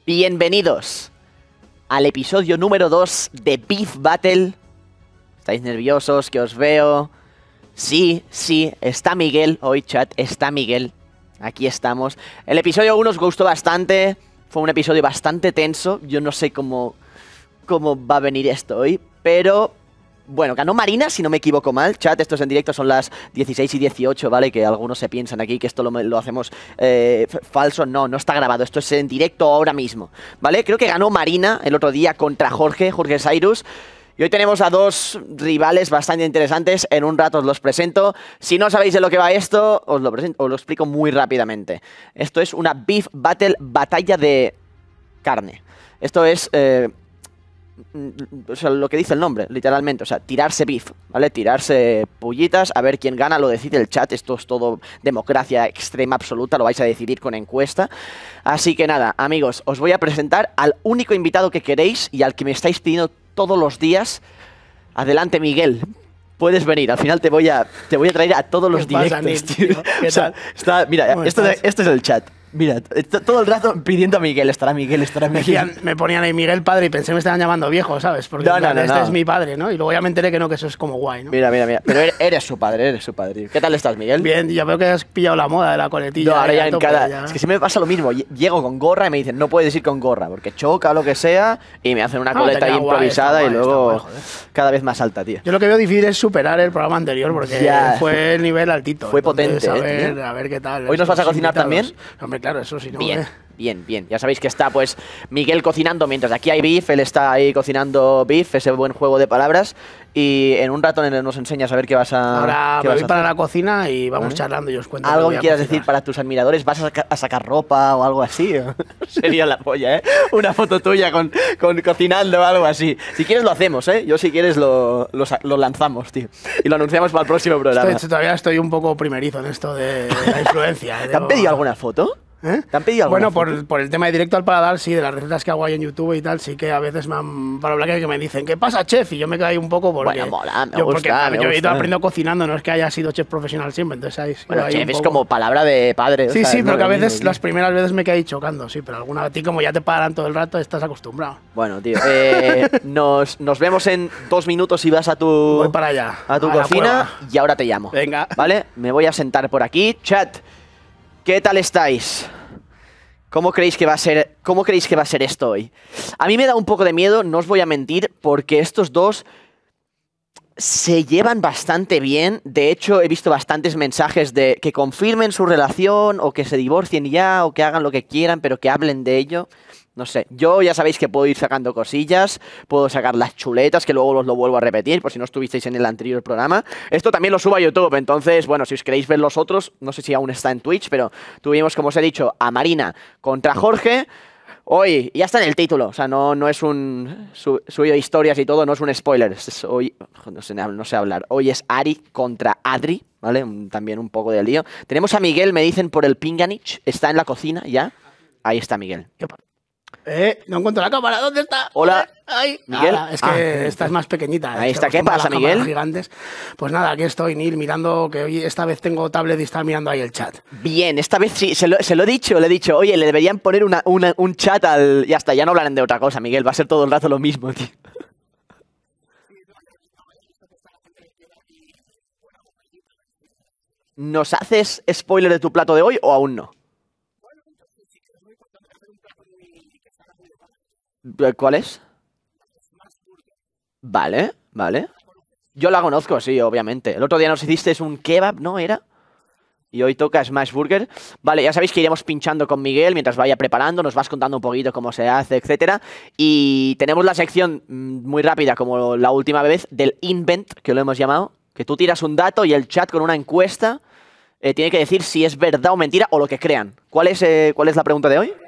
Bienvenidos al episodio número 2 de Beef Battle. ¿Estáis nerviosos? Que os veo. Sí, está Miguel. Hoy, chat, está Miguel. Aquí estamos. El episodio 1 os gustó bastante. Fue un episodio bastante tenso. Yo no sé cómo va a venir esto hoy, pero... Bueno, ganó Marina, si no me equivoco mal. Chat, esto es en directo, son las 16 y 18, ¿vale? Que algunos se piensan aquí que esto lo hacemos falso. No está grabado, esto es en directo ahora mismo, ¿vale? Creo que ganó Marina el otro día contra Jorge Cyrus. Y hoy tenemos a dos rivales bastante interesantes. En un rato os los presento. Si no sabéis de lo que va esto, os lo explico muy rápidamente. Esto es una Beef Battle, batalla de carne. Esto es... o sea, lo que dice el nombre, literalmente, o sea, tirarse beef, ¿vale? Tirarse pullitas, a ver quién gana, lo decide el chat. Esto es todo democracia extrema absoluta, lo vais a decidir con encuesta. Así que nada, amigos, os voy a presentar al único invitado que queréis y al que me estáis pidiendo todos los días. Adelante, Miguel. Puedes venir, al final te voy a traer a todos los directos, tío. ¿Qué tal? Mira, esto es el chat. Mira, todo el rato pidiendo a Miguel, estará Miguel. Me ponían ahí Miguel padre y pensé que me estaban llamando viejo, ¿sabes? Porque este es mi padre, ¿no? Y luego ya me enteré que no, que eso es como guay, ¿no? Mira. Pero eres su padre, ¿Qué tal estás, Miguel? Bien, ya veo que has pillado la moda de la coletilla. No, ahora ya en cada... Es que siempre me pasa lo mismo. Llego con gorra y me dicen, no puedes ir con gorra, porque choca o lo que sea, y me hacen una coleta ahí improvisada y luego cada vez más alta, tío. Yo lo que veo difícil es superar el programa anterior, porque fue el nivel altito. Fue potente, a ver qué tal. ¿Hoy nos vas a cocinar también? Hombre, claro, eso sí, no. Bien. Ya sabéis que está, pues, Miguel cocinando mientras aquí hay beef. Él está ahí cocinando beef, ese buen juego de palabras. Y en un rato nos enseñas a ver qué vas a... Ahora me voy para la cocina y vamos charlando y os cuento. ¿Algo que quieras decir para tus admiradores? ¿Vas a sacar ropa o algo así? Sería la polla, ¿eh? Una foto tuya con cocinando o algo así. Si quieres lo hacemos, ¿eh? Yo si quieres lo lanzamos, tío. Y lo anunciamos para el próximo programa. Todavía estoy un poco primerizo en esto de la influencia. ¿Te han pedido alguna foto? ¿Te han pedido alguna foto? Por el tema de directo al paladar, sí, de las recetas que hago ahí en YouTube y tal, sí que a veces me han para hablar que me dicen, ¿qué pasa, chef? Y yo me quedo ahí un poco porque... Bueno, mola, me gusta. Yo he ido aprendiendo cocinando, no es que haya sido chef profesional siempre, entonces ahí... Bueno, chef es como palabra de padre. Sí, pero que a veces, las primeras veces me quedé ahí chocando, sí, pero a ti como ya te paran todo el rato, estás acostumbrado. Bueno, tío, nos vemos en 2 minutos y vas a tu... Voy para allá. A tu cocina y ahora te llamo. Venga. ¿Vale? Me voy a sentar por aquí. Chat, ¿qué tal estáis? ¿Cómo creéis que va a ser esto hoy? A mí me da un poco de miedo, no os voy a mentir, porque estos dos se llevan bastante bien. De hecho, he visto bastantes mensajes de que confirmen su relación o que se divorcien ya o que hagan lo que quieran, pero que hablen de ello. No sé, yo ya sabéis que puedo ir sacando cosillas, puedo sacar las chuletas, que luego os lo vuelvo a repetir, por si no estuvisteis en el anterior programa. Esto también lo subo a YouTube, entonces, bueno, si os queréis ver los otros, no sé si aún está en Twitch, pero tuvimos, como os he dicho, a Marina contra Jorge. Hoy, ya está en el título, o sea, no es un subido de historias y todo, no es un spoiler. Hoy, no sé hablar, hoy es Ari contra Adri, ¿vale? También un poco de lío. Tenemos a Miguel, me dicen por el Pinganich, está en la cocina ya. Ahí está Miguel. No encuentro la cámara, ¿dónde está? Hola. Ay, Miguel. Es que esta es más pequeñita. Ahí está, ¿qué pasa, Miguel? Gigantes. Pues nada, aquí estoy, Neil, mirando, que hoy esta vez tengo tablet y está mirando ahí el chat. Bien, esta vez sí, se lo he dicho, le he dicho, oye, le deberían poner un chat al... Ya está, ya no hablarán de otra cosa, Miguel, va a ser todo el rato lo mismo, tío. ¿Nos haces spoiler de tu plato de hoy o aún no? ¿Cuál es? Vale. Yo la conozco, sí, obviamente. El otro día nos hiciste un kebab, ¿no? ¿Era? Y hoy toca Smash Burger. Vale, ya sabéis que iremos pinchando con Miguel mientras vaya preparando, nos vas contando un poquito cómo se hace, etcétera. Y tenemos la sección muy rápida, como la última vez, del Invent, que lo hemos llamado, que tú tiras un dato y el chat con una encuesta tiene que decir si es verdad o mentira o lo que crean. ¿Cuál es la pregunta de hoy?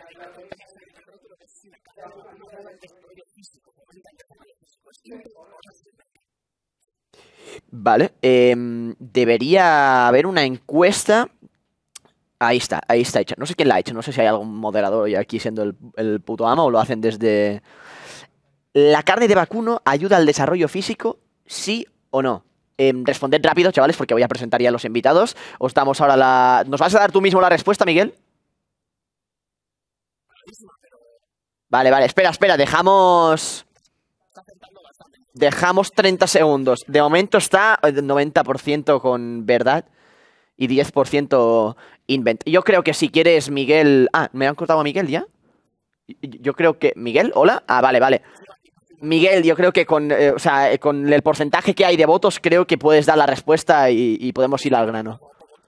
Vale, debería haber una encuesta. Ahí está hecha. No sé quién la ha hecho, no sé si hay algún moderador hoy aquí siendo el puto amo o lo hacen desde... ¿La carne de vacuno ayuda al desarrollo físico? ¿Sí o no? Responded rápido, chavales, porque voy a presentar ya a los invitados. Os damos ahora la... ¿Nos vas a dar tú mismo la respuesta, Miguel? Vale, vale, espera, espera, dejamos 30 segundos. De momento está 90% con verdad y 10% invent. Yo creo que si quieres, Miguel... Ah, ¿me han cortado a Miguel ya? Yo creo que... ¿Miguel? ¿Hola? Ah, vale, vale. Miguel, yo creo que con, o sea, con el porcentaje que hay de votos, creo que puedes dar la respuesta y podemos ir al grano.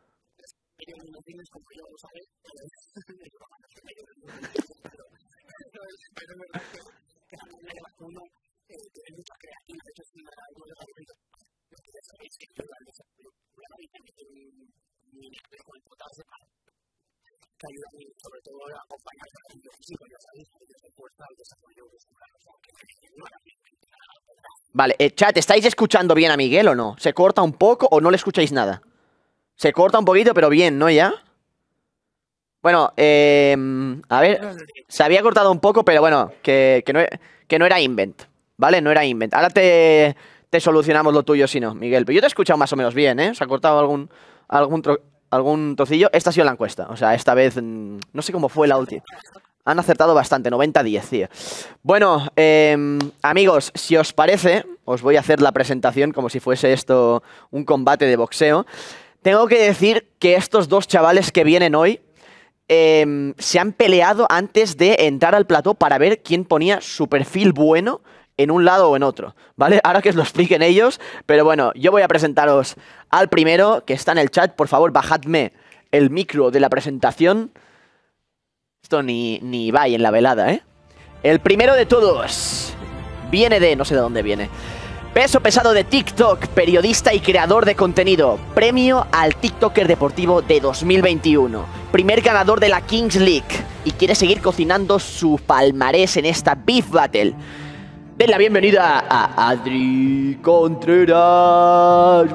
Vale, chat, ¿estáis escuchando bien a Miguel o no? ¿Se corta un poco o no le escucháis nada? Se corta un poquito, pero bien, ¿no? ¿Ya? Bueno, a ver, se había cortado un poco, pero bueno, que no era invent, ¿vale? No era invent. Ahora te solucionamos lo tuyo si no, Miguel. Pero yo te he escuchado más o menos bien, ¿eh? Se ha cortado algún trocillo. Esta ha sido la encuesta, o sea, esta vez no sé cómo fue la última. Han acertado bastante, 90-10, tío. Bueno, amigos, si os parece, os voy a hacer la presentación como si fuese esto un combate de boxeo. Tengo que decir que estos dos chavales que vienen hoy se han peleado antes de entrar al plató para ver quién ponía su perfil bueno en un lado o en otro, ¿vale? Ahora que os lo expliquen ellos, pero bueno, yo voy a presentaros al primero, que está en el chat. Por favor, bajadme el micro de la presentación. Esto ni va en la velada, ¿eh? El primero de todos viene de... no sé de dónde viene. Peso pesado de TikTok, periodista y creador de contenido. Premio al TikToker deportivo de 2021. Primer ganador de la Kings League. Y quiere seguir cocinando su palmarés en esta Beef Battle. Den la bienvenida a Adri Contreras.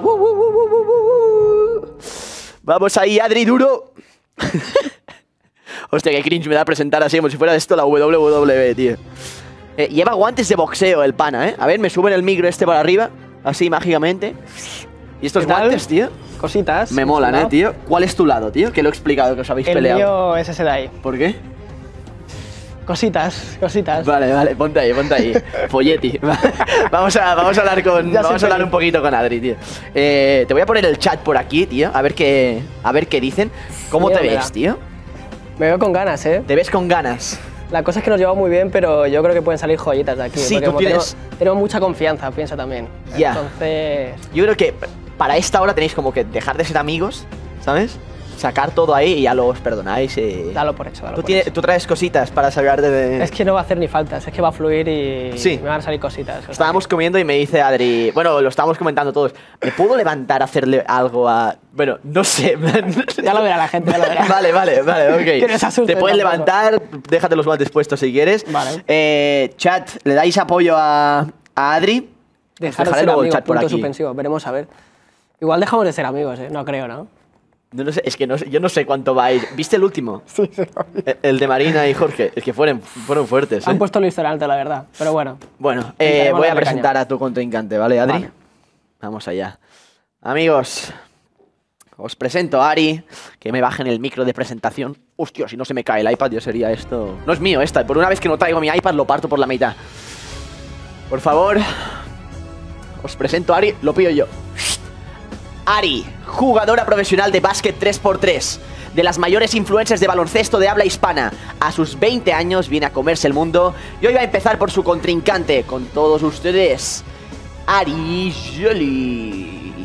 Vamos ahí, Adri, duro. Hostia, qué cringe me da presentar así como si fuera esto la WWE, tío. Lleva guantes de boxeo el pana, ¿eh? A ver, me suben el micro este para arriba, así mágicamente. ¿Y estos guantes, tío? Cositas. Me molan, tío. ¿Cuál es tu lado, tío? Que lo he explicado, que os habéis peleado. El mío es ese de ahí. ¿Por qué? Cositas, cositas. Vale, vale, ponte ahí. Folletti. Vamos a hablar un poquito con Adri, tío. Te voy a poner el chat por aquí, tío, a ver qué dicen. ¿Cómo te ves, tío? Me veo con ganas, ¿eh? ¿Te ves con ganas? La cosa es que nos llevamos muy bien, pero yo creo que pueden salir joyitas de aquí. Sí, tú tienes... Tenemos mucha confianza, pienso también. Ya. Entonces... Yo creo que para esta hora tenéis como que dejar de ser amigos, ¿sabes? Sacar todo ahí y ya lo os perdonáis. Dalo por hecho, Tú traes cositas para sacarte de... Es que no va a hacer ni falta, es que va a fluir y sí. me van a salir cositas. Estábamos comiendo y me dice Adri... Bueno, lo estábamos comentando todos. ¿Me puedo levantar a hacerle algo a...? Bueno, no sé. Ya lo verá la gente, ya lo verá. Vale, ok. Que no se asuste, te puedes levantar, déjate los guantes puestos si quieres. Vale. Chat, ¿le dais apoyo a Adri? Dejaré luego el chat por aquí. Suspensivo, veremos a ver. Igual dejamos de ser amigos, ¿eh? No creo, ¿no? No sé, es que yo no sé cuánto va a ir. ¿Viste el último? Sí. El de Marina y Jorge. Es que fueron fuertes. Han puesto el listón alto, la verdad. Pero bueno. Bueno, voy a presentar a tu contrincante, ¿vale, Adri? Vale. Vamos allá. Amigos, os presento a Ari. Que me bajen el micro de presentación. Hostia, si no se me cae el iPad, yo sería esto... No es mío esta. Por una vez que no traigo mi iPad, lo parto por la mitad. Por favor, os presento a Ari. Lo pido yo. Ari, jugadora profesional de básquet 3x3, de las mayores influencers de baloncesto de habla hispana. A sus 20 años viene a comerse el mundo y hoy va a empezar por su contrincante. Con todos ustedes, Ari Jelly.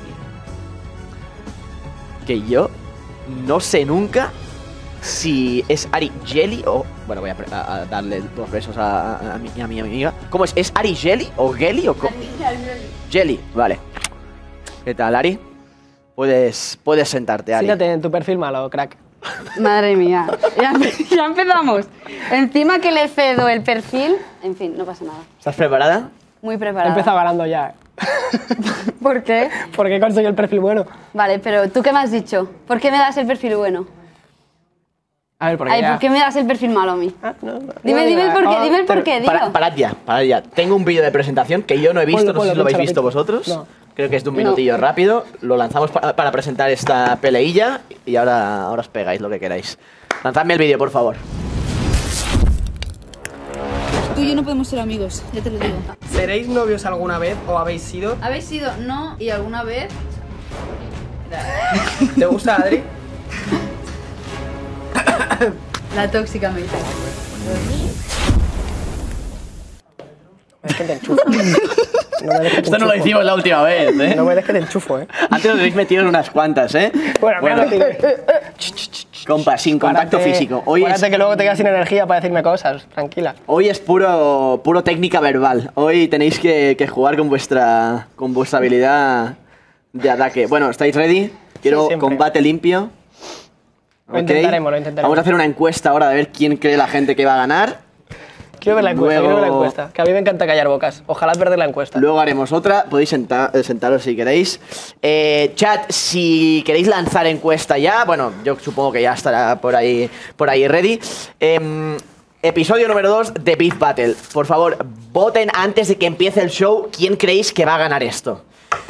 Que yo no sé nunca si es Ari Jelly o... Bueno, voy a darle 2 besos a mi amiga. ¿Cómo es? ¿Es Ari Jelly o Gelly o cómo? Jelly, vale. ¿Qué tal, Ari? Puedes sentarte, Ari. Siéntate en tu perfil malo, crack. Madre mía, ya empezamos. Encima que le cedo el perfil, en fin, no pasa nada. ¿Estás preparada? Muy preparada. He empezado ganando ya. ¿Por qué? Porque he conseguido el perfil bueno. Vale, pero ¿tú qué me has dicho? ¿Por qué me das el perfil bueno? A ver, ¿por qué? Ay, ¿por qué me das el perfil malo a mí? Dime el por qué, dilo. Parad ya. Tengo un vídeo de presentación que yo no he visto, no sé si lo habéis visto vosotros. No. Creo que es de un minutillo rápido. Lo lanzamos para presentar esta peleilla y ahora os pegáis lo que queráis. Lanzadme el vídeo, por favor. tú y yo no podemos ser amigos, ya te lo digo. ¿Seréis novios alguna vez o habéis sido? ¿Habéis sido no y alguna vez? ¿Te gusta Adri? La tóxica me dice. Es que te enchufo. Esto no lo hicimos la última vez, ¿eh? No me dejes que te enchufo, ¿eh? Antes os habéis metido en unas cuantas, ¿eh? Bueno. Compa, sin contacto físico. Acuérdate que luego te quedas sin energía para decirme cosas, tranquila. Hoy es puro técnica verbal. Hoy tenéis que jugar con vuestra habilidad de ataque. Bueno, ¿estáis ready? Quiero combate limpio. Lo intentaremos. Vamos a hacer una encuesta ahora de ver quién cree la gente que va a ganar. Quiero ver la encuesta, que a mí me encanta callar bocas. Ojalá perder la encuesta. Luego haremos otra, podéis sentaros si queréis. Chat, si queréis lanzar encuesta ya, bueno, yo supongo que ya estará por ahí ready. Episodio número 2 de Beef Battle. Por favor, voten antes de que empiece el show quién creéis que va a ganar esto.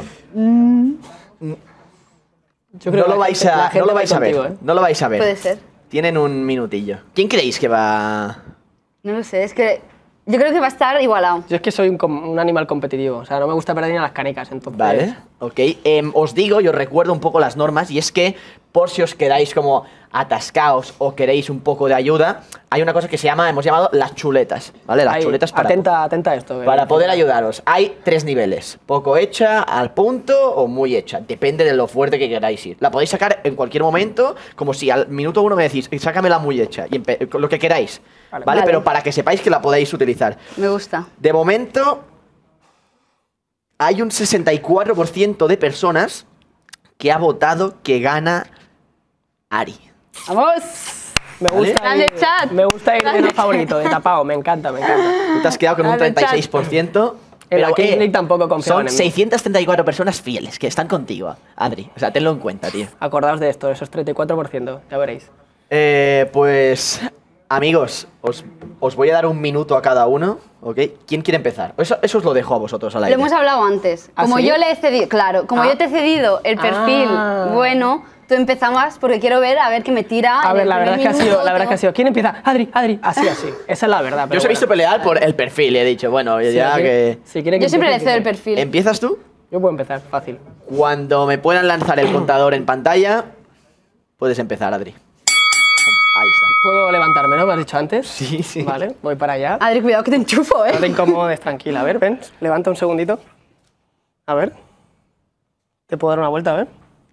Yo creo no lo vais a ver. Contigo, ¿eh? No lo vais a ver. Puede ser. Tienen un minutillo. ¿Quién creéis que va...? No lo sé, es que yo creo que va a estar igualado. Yo es que soy un animal competitivo, o sea, no me gusta perder ni a las canicas, entonces... Vale, ok. Os digo y os recuerdo un poco las normas, y es que por si os quedáis como atascaos o queréis un poco de ayuda, hay una cosa que hemos llamado las chuletas, ¿vale? Las chuletas para... Atenta a esto. Para poder ayudaros. Hay 3 niveles. Poco hecha, al punto o muy hecha. Depende de lo fuerte que queráis ir. La podéis sacar en cualquier momento, como si al minuto 1 me decís, sácamela muy hecha, y lo que queráis. ¿Vale? Pero para que sepáis que la podéis utilizar. Me gusta. De momento, hay un 64% de personas que ha votado que gana Ari. ¡Vamos! Me gusta, Grande chat. Me gusta ir de lo favorito, de tapado, me encanta. Tú te has quedado con un 36%. Pero Pero Kings League tampoco confiaban son en mí. 634 personas fieles que están contigo, Adri. O sea, tenlo en cuenta, tío. Acordaos de esto, esos 34%, ya veréis. Pues, amigos, os voy a dar un minuto a cada uno, ¿ok? ¿Quién quiere empezar? Eso os lo dejo a vosotros al Lo aire. hemos hablado antes. ¿Ah, Como sí? yo le he cedido, claro, como yo te he cedido el perfil bueno, tú empezabas porque quiero ver a ver qué me tira. A en ver, el la verdad primer es que minuto, ha sido. ¿Quién empieza? Adri, así. Esa es la verdad. Yo os he visto pelear por el perfil y he dicho, bueno, ya sí. que... Si quiere que Yo siempre le empiece, cedo el empiece. perfil. ¿Empiezas tú? Yo puedo empezar, fácil. Cuando me puedan lanzar el contador en pantalla, puedes empezar, Adri. Ahí está. ¿Puedo levantarme, no? ¿Me has dicho antes? Sí. Vale, voy para allá. Adri, cuidado que te enchufo, No te incomodes, tranquila. A ver, ven, levanta un segundito. A ver. ¿Te puedo dar una vuelta? A ver.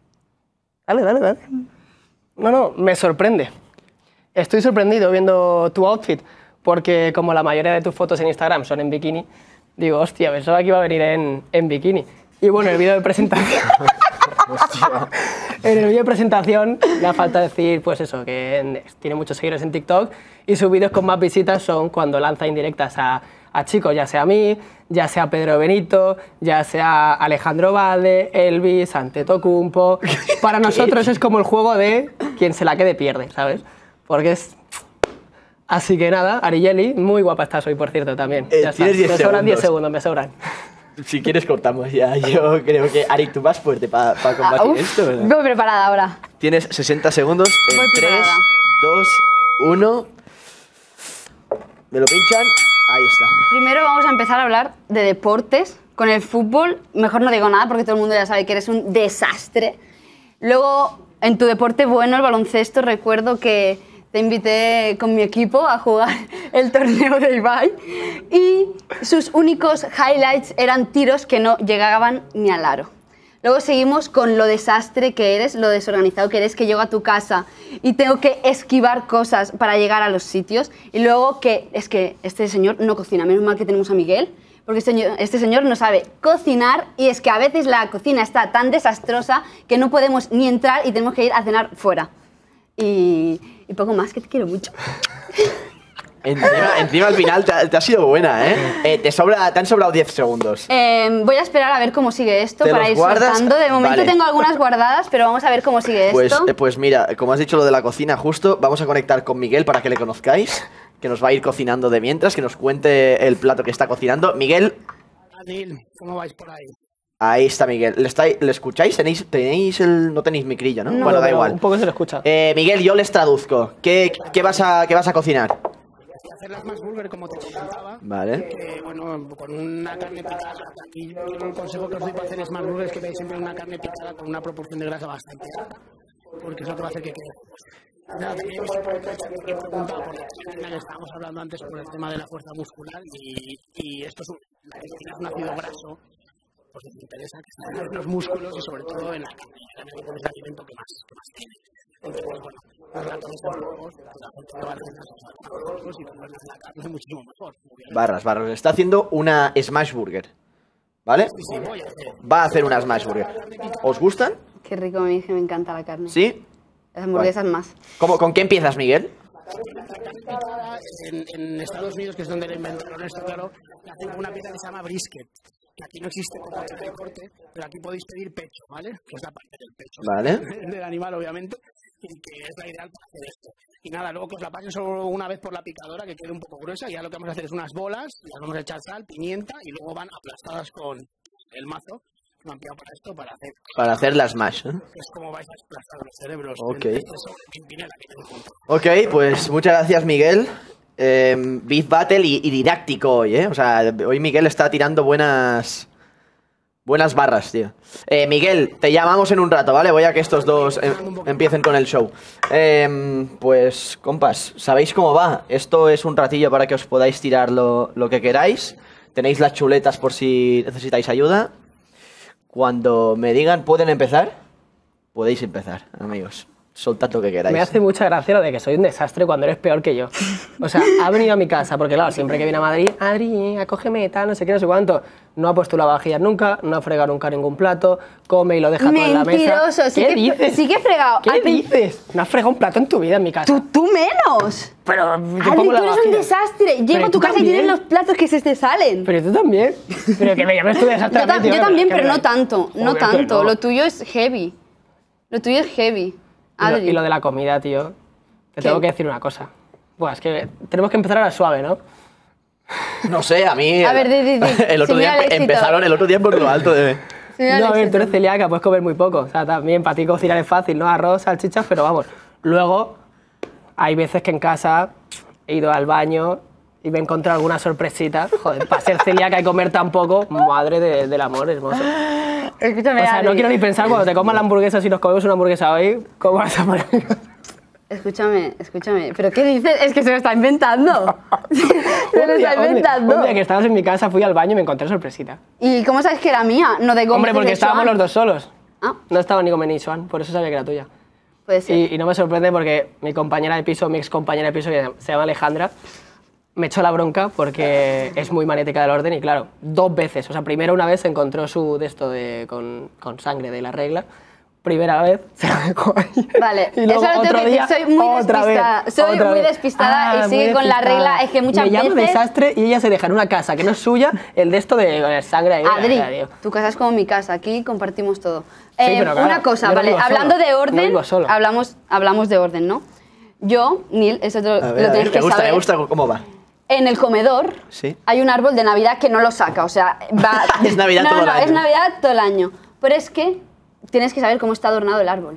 Dale. No, me sorprende. Estoy sorprendido viendo tu outfit, porque como la mayoría de tus fotos en Instagram son en bikini, digo, hostia, pensaba que iba a venir en bikini. Y bueno, el vídeo de presentación... En el vídeo de presentación le falta decir, pues eso, que tiene muchos seguidores en TikTok y sus vídeos con más visitas son cuando lanza indirectas a chicos, ya sea a mí, ya sea Pedro Benito, ya sea Alejandro Valde, Elvis, Antetokounmpo. Para nosotros es como el juego de quien se la quede pierde, ¿sabes? Porque es... Así que nada, Arigeli, muy guapa estás hoy, por cierto, también. Ya está. Tienes 10 Me sobran 10 segundos. segundos, me sobran. Si quieres cortamos ya. Yo creo que, Ari, tú vas fuerte para combatir Uf, esto, ¿verdad? voy preparada ahora. Tienes 60 segundos. En Voy 3, preparada. 2, 1. Me lo pinchan. Ahí está. Primero vamos a empezar a hablar de deportes. Con el fútbol, mejor no digo nada porque todo el mundo ya sabe que eres un desastre. Luego, en tu deporte bueno, el baloncesto, recuerdo que te invité con mi equipo a jugar el torneo de Ibai y sus únicos highlights eran tiros que no llegaban ni al aro. Luego seguimos con lo desastre que eres, lo desorganizado que eres, que llego a tu casa y tengo que esquivar cosas para llegar a los sitios. Y luego que es que este señor no cocina, menos mal que tenemos a Miguel, porque este señor no sabe cocinar y es que a veces la cocina está tan desastrosa que no podemos ni entrar y tenemos que ir a cenar fuera. Y poco más, que te quiero mucho. Encima al final te ha sido buena, ¿eh? Te han sobrado 10 segundos. Voy a esperar a ver cómo sigue esto ¿Te para los ir guardas? soltando. De momento Vale. tengo algunas guardadas, pero vamos a ver cómo sigue esto. Pues mira, como has dicho lo de la cocina justo, vamos a conectar con Miguel para que le conozcáis, que nos va a ir cocinando de mientras, que nos cuente el plato que está cocinando. Miguel, Adil, ¿cómo vais por ahí? ahí está Miguel. ¿Le escucháis? No tenéis micrillo, ¿no? Bueno, da Pero igual. Un poco se lo escucha. Miguel, yo les traduzco. ¿Qué vas a cocinar? Estoy hacer las más burger como te comentaba. Vale. Bueno, con una carne picada. Aquí yo el consejo que os doy para hacer más burger es que veáis siempre una carne picada con una proporción de grasa bastante alta, porque eso te va a hacer que quede. Nada, también os he preguntado por la chica que estábamos hablando antes por el tema de la fuerza muscular y esto es un ácido graso. Pues me interesa que estén en los músculos y sobre todo en la carne. La carne es el alimento que más tiene. Entonces, bueno, los ratones son huevos, la gente que va a hacer los huevos y comerlos en la carne es muchísimo mejor. Barras. Está haciendo una Smash Burger. ¿Vale? Sí, voy a hacer. Va a hacer una Smash Burger. ¿Os gustan? Qué rico, a mí que me encanta la carne. ¿Sí? Las hamburguesas más. ¿Con qué empiezas, Miguel? En Estados Unidos, que es donde le inventaron esto, claro, hacen una pieza que se llama brisket. Que aquí no existe como tal de corte, pero aquí podéis pedir pecho, ¿vale? Que es la parte del pecho. Vale. Del animal, obviamente, y que es la ideal para hacer esto. Y nada, luego que os la pasen solo una vez por la picadora, que quede un poco gruesa, y ya lo que vamos a hacer es unas bolas, las vamos a echar sal, pimienta, y luego van aplastadas con el mazo, que me han pillado para esto, Para hacer la Smash, ¿eh? Es como vais a aplastar los cerebros. Ok. Pimpinela, que tengo junto. Ok, pues muchas gracias, Miguel. Beef Battle y didáctico hoy, ¿eh? O sea, hoy Miguel está tirando buenas barras, tío. Miguel, te llamamos en un rato, ¿vale? Voy a que estos dos empiecen con el show. Pues, compas, ¿sabéis cómo va? Esto es un ratillo para que os podáis tirar lo que queráis. Tenéis las chuletas por si necesitáis ayuda. Cuando me digan, ¿pueden empezar? Podéis empezar, amigos. Soltad lo que queráis. Me hace mucha gracia lo de que soy un desastre cuando eres peor que yo. O sea, ha venido a mi casa, porque claro, siempre que viene a Madrid, Adri, acógeme, tal, no sé qué, no sé cuánto. No ha puesto lavavajillas nunca, no ha fregado nunca ningún plato, come y lo deja todo en la mesa. Mentiroso, ¿Qué dices? Sí que he fregado. ¿Qué dices? No has fregado un plato en tu vida en mi casa. Tú menos. Pero Adri, tú eres un desastre. Llego a tu casa y tienes los platos que se te salen. Pero tú también. Pero que me llames tú desastre. Yo también, pero no tanto. No Joder, que tanto. no. Lo tuyo es heavy. Lo tuyo es heavy. Adri. Y lo de la comida, tío. Te ¿Qué? tengo que decir una cosa. Buah, es que tenemos que empezar a la suave, ¿no? No sé, a mí... A ver, di. El otro día Señala el éxito. empezaron el otro día por lo alto de... Señala No, a el ver, tú éxito. eres celíaca, puedes comer muy poco. O sea, también para ti cocinar es fácil, ¿no? Arroz, salchichas, pero vamos. Luego, hay veces que en casa he ido al baño y me he encontrado alguna sorpresita. Joder, para ser celíaca y comer tan poco, madre del amor hermoso. Escúchame, O sea, Adri. no quiero ni pensar cuando te comas la hamburguesa, si nos comemos una hamburguesa hoy, ¿cómo vas a poner? Escúchame. ¿Pero qué dices? Es que se lo está inventando. Se lo está inventando. Un día que estabas en mi casa, fui al baño y me encontré sorpresita. ¿Y cómo sabes que era mía? No de Gómez. Hombre, porque de estábamos Swan. los dos solos. Ah, No estaba ni Gómez ni Swan, por eso sabía que era tuya. puede ser. Y no me sorprende porque mi compañera de piso, mi ex compañera de piso, que se llama Alejandra, me echó la bronca porque es muy maniática del orden y claro, 2 veces. O sea, primero una vez se encontró su de esto con sangre de la regla. Primera vez se la dejó ahí. Vale, Y luego eso lo tengo otro que decir, día, soy muy otra despistada. vez, Soy otra muy vez. despistada y muy sigue con la despistada. regla. Es que muchas me llama veces... desastre y ella se deja en una casa que no es suya el de esto de sangre ahí. Adri, tío. tu casa es como mi casa, aquí compartimos todo. pero claro, una cosa, yo no vale, vivo hablando solo, de no orden, vivo solo. hablamos de orden, ¿no? Yo, Neil, eso lo tienes que saber. Me gusta cómo va. En el comedor Sí. hay un árbol de Navidad que no lo saca, o sea, va... Es Navidad no, todo el no, año. es Navidad todo el año. Pero es que tienes que saber cómo está adornado el árbol.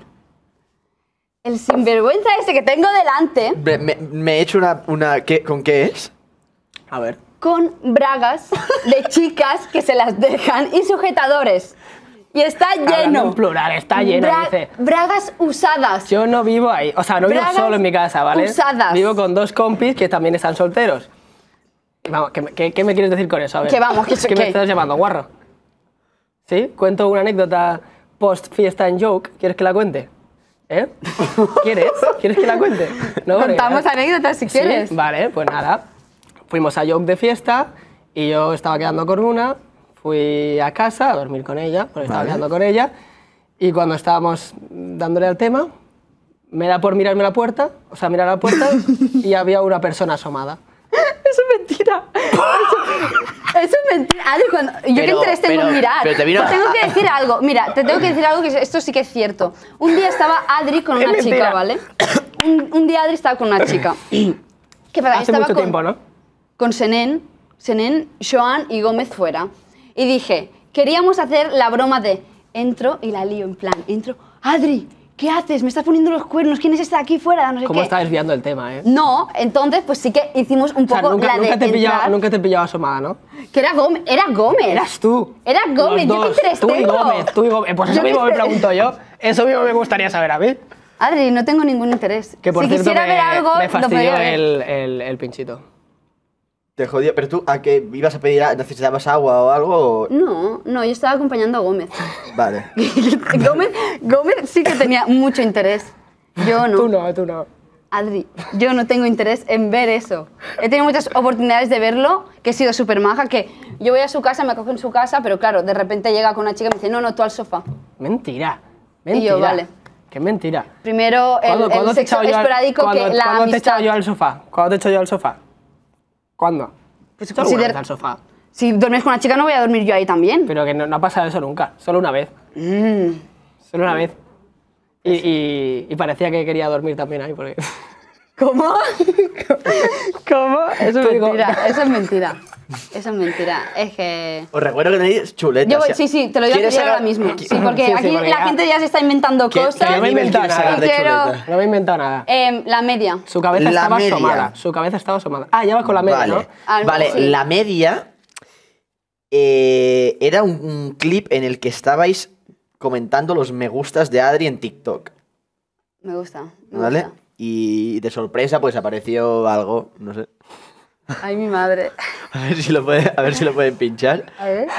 El sinvergüenza ese que tengo delante, Me he hecho una ¿con qué es? A ver. con bragas de chicas que se las dejan y sujetadores. Y está Hablando lleno. en plural, está lleno, dice. Bragas usadas. Yo no vivo ahí, o sea, no vivo Bragas solo en mi casa, ¿vale? usadas. Vivo con 2 compis que también están solteros. Y vamos, ¿qué me quieres decir con eso? A ver. Que vamos, que ¿Qué me ¿qué? estás llamando, guarro? ¿Sí? ¿Cuento una anécdota post fiesta en joke? ¿Quieres que la cuente? ¿Eh? ¿Quieres? ¿Quieres que la cuente? No, Contamos porque- anécdotas si ¿Sí? quieres. Vale, pues nada. Fuimos a joke de fiesta y yo estaba quedando con una. Fui a casa a dormir con ella, porque estaba Vale. quedando con ella. Y cuando estábamos dándole al tema, me da por mirarme la puerta, o sea, mirar la puerta y había una persona asomada. Eso es mentira. Eso es mentira. Adri, yo que Pero- interés tengo en mirar. pero te vino- tengo que decir algo. Mira, te tengo que decir algo que esto sí que es cierto. Un día estaba Adri con una Es chica, mentira. ¿vale? Un día Adri estaba con una chica. ¿Qué pasa? Hace Estaba mucho con, tiempo, ¿no? con Senén, Joan y Gómez fuera. Y dije, queríamos hacer la broma de entro y la lío en plan, entro, Adri, ¿qué haces? Me estás poniendo los cuernos, ¿quién es este de aquí fuera? No sé ¿Cómo qué. está desviando el tema, No, entonces pues sí que hicimos un O sea, poco nunca, la de nunca, te he pillado, entrar, nunca te he pillado asomada, ¿no? que era Gómez, Eras tú. Era Gómez, Los ¿yo qué dos, interés tú y tengo? Gómez, tú y Gómez. Pues eso Yo qué mismo me interés- pregunto yo. Eso mismo me gustaría saber a mí. Adri, no tengo ningún interés. Que por si cierto quisiera ver algo, me lo fastidió podría ver. el pinchito. Te jodió. ¿Pero tú a qué ibas a pedir? ¿Necesitabas agua o algo? o- No, yo estaba acompañando a Gómez. Vale. Gómez sí que tenía mucho interés. Yo no. Tú no. Adri, yo no tengo interés en ver eso. He tenido muchas oportunidades de verlo, que he sido súper maja, que yo voy a su casa, me acojo en su casa, pero claro, de repente llega con una chica y me dice, no, tú al sofá. Mentira. Y yo, vale. Qué mentira. Primero, el ¿Cuándo te he sexo echado yo al- esporádico cuándo- que la ¿Cuándo te he echado amistad. yo al sofá? ¿Cuándo te he echado yo al sofá? ¿Cuándo? Pues ¿Tú alguna consider- vez al sofá? Si duermes con una chica, no voy a dormir yo ahí también. Pero que no ha pasado eso nunca. Solo una vez. Solo una vez. Y parecía que quería dormir también ahí porque... ¿Cómo? ¿Cómo? Eso Te es digo- mentira, eso es mentira. Eso es mentira. Es que... Os recuerdo que tenéis chuletas. Yo voy, o sea, sí, te lo digo a ¿quieres pedir ahora sacar- mismo. ¿Qué- Sí, porque Sí, aquí porque la ya- gente ya se está inventando ¿Qué- cosas. qué qué nivel inventado quieres nada. sacar de Quiero- chuleta? No me he inventado nada. La media. Su cabeza La estaba media. asomada. Su cabeza estaba asomada. Ah, ya vas con la media, Vale, ¿no? vale. Sí. La media era un clip en el que estabais comentando los me gustas de Adri en TikTok, Me gusta. Me ¿vale? gusta. Y de sorpresa pues apareció algo, no sé. Ay, mi madre. A ver si lo pueden pinchar. A ver.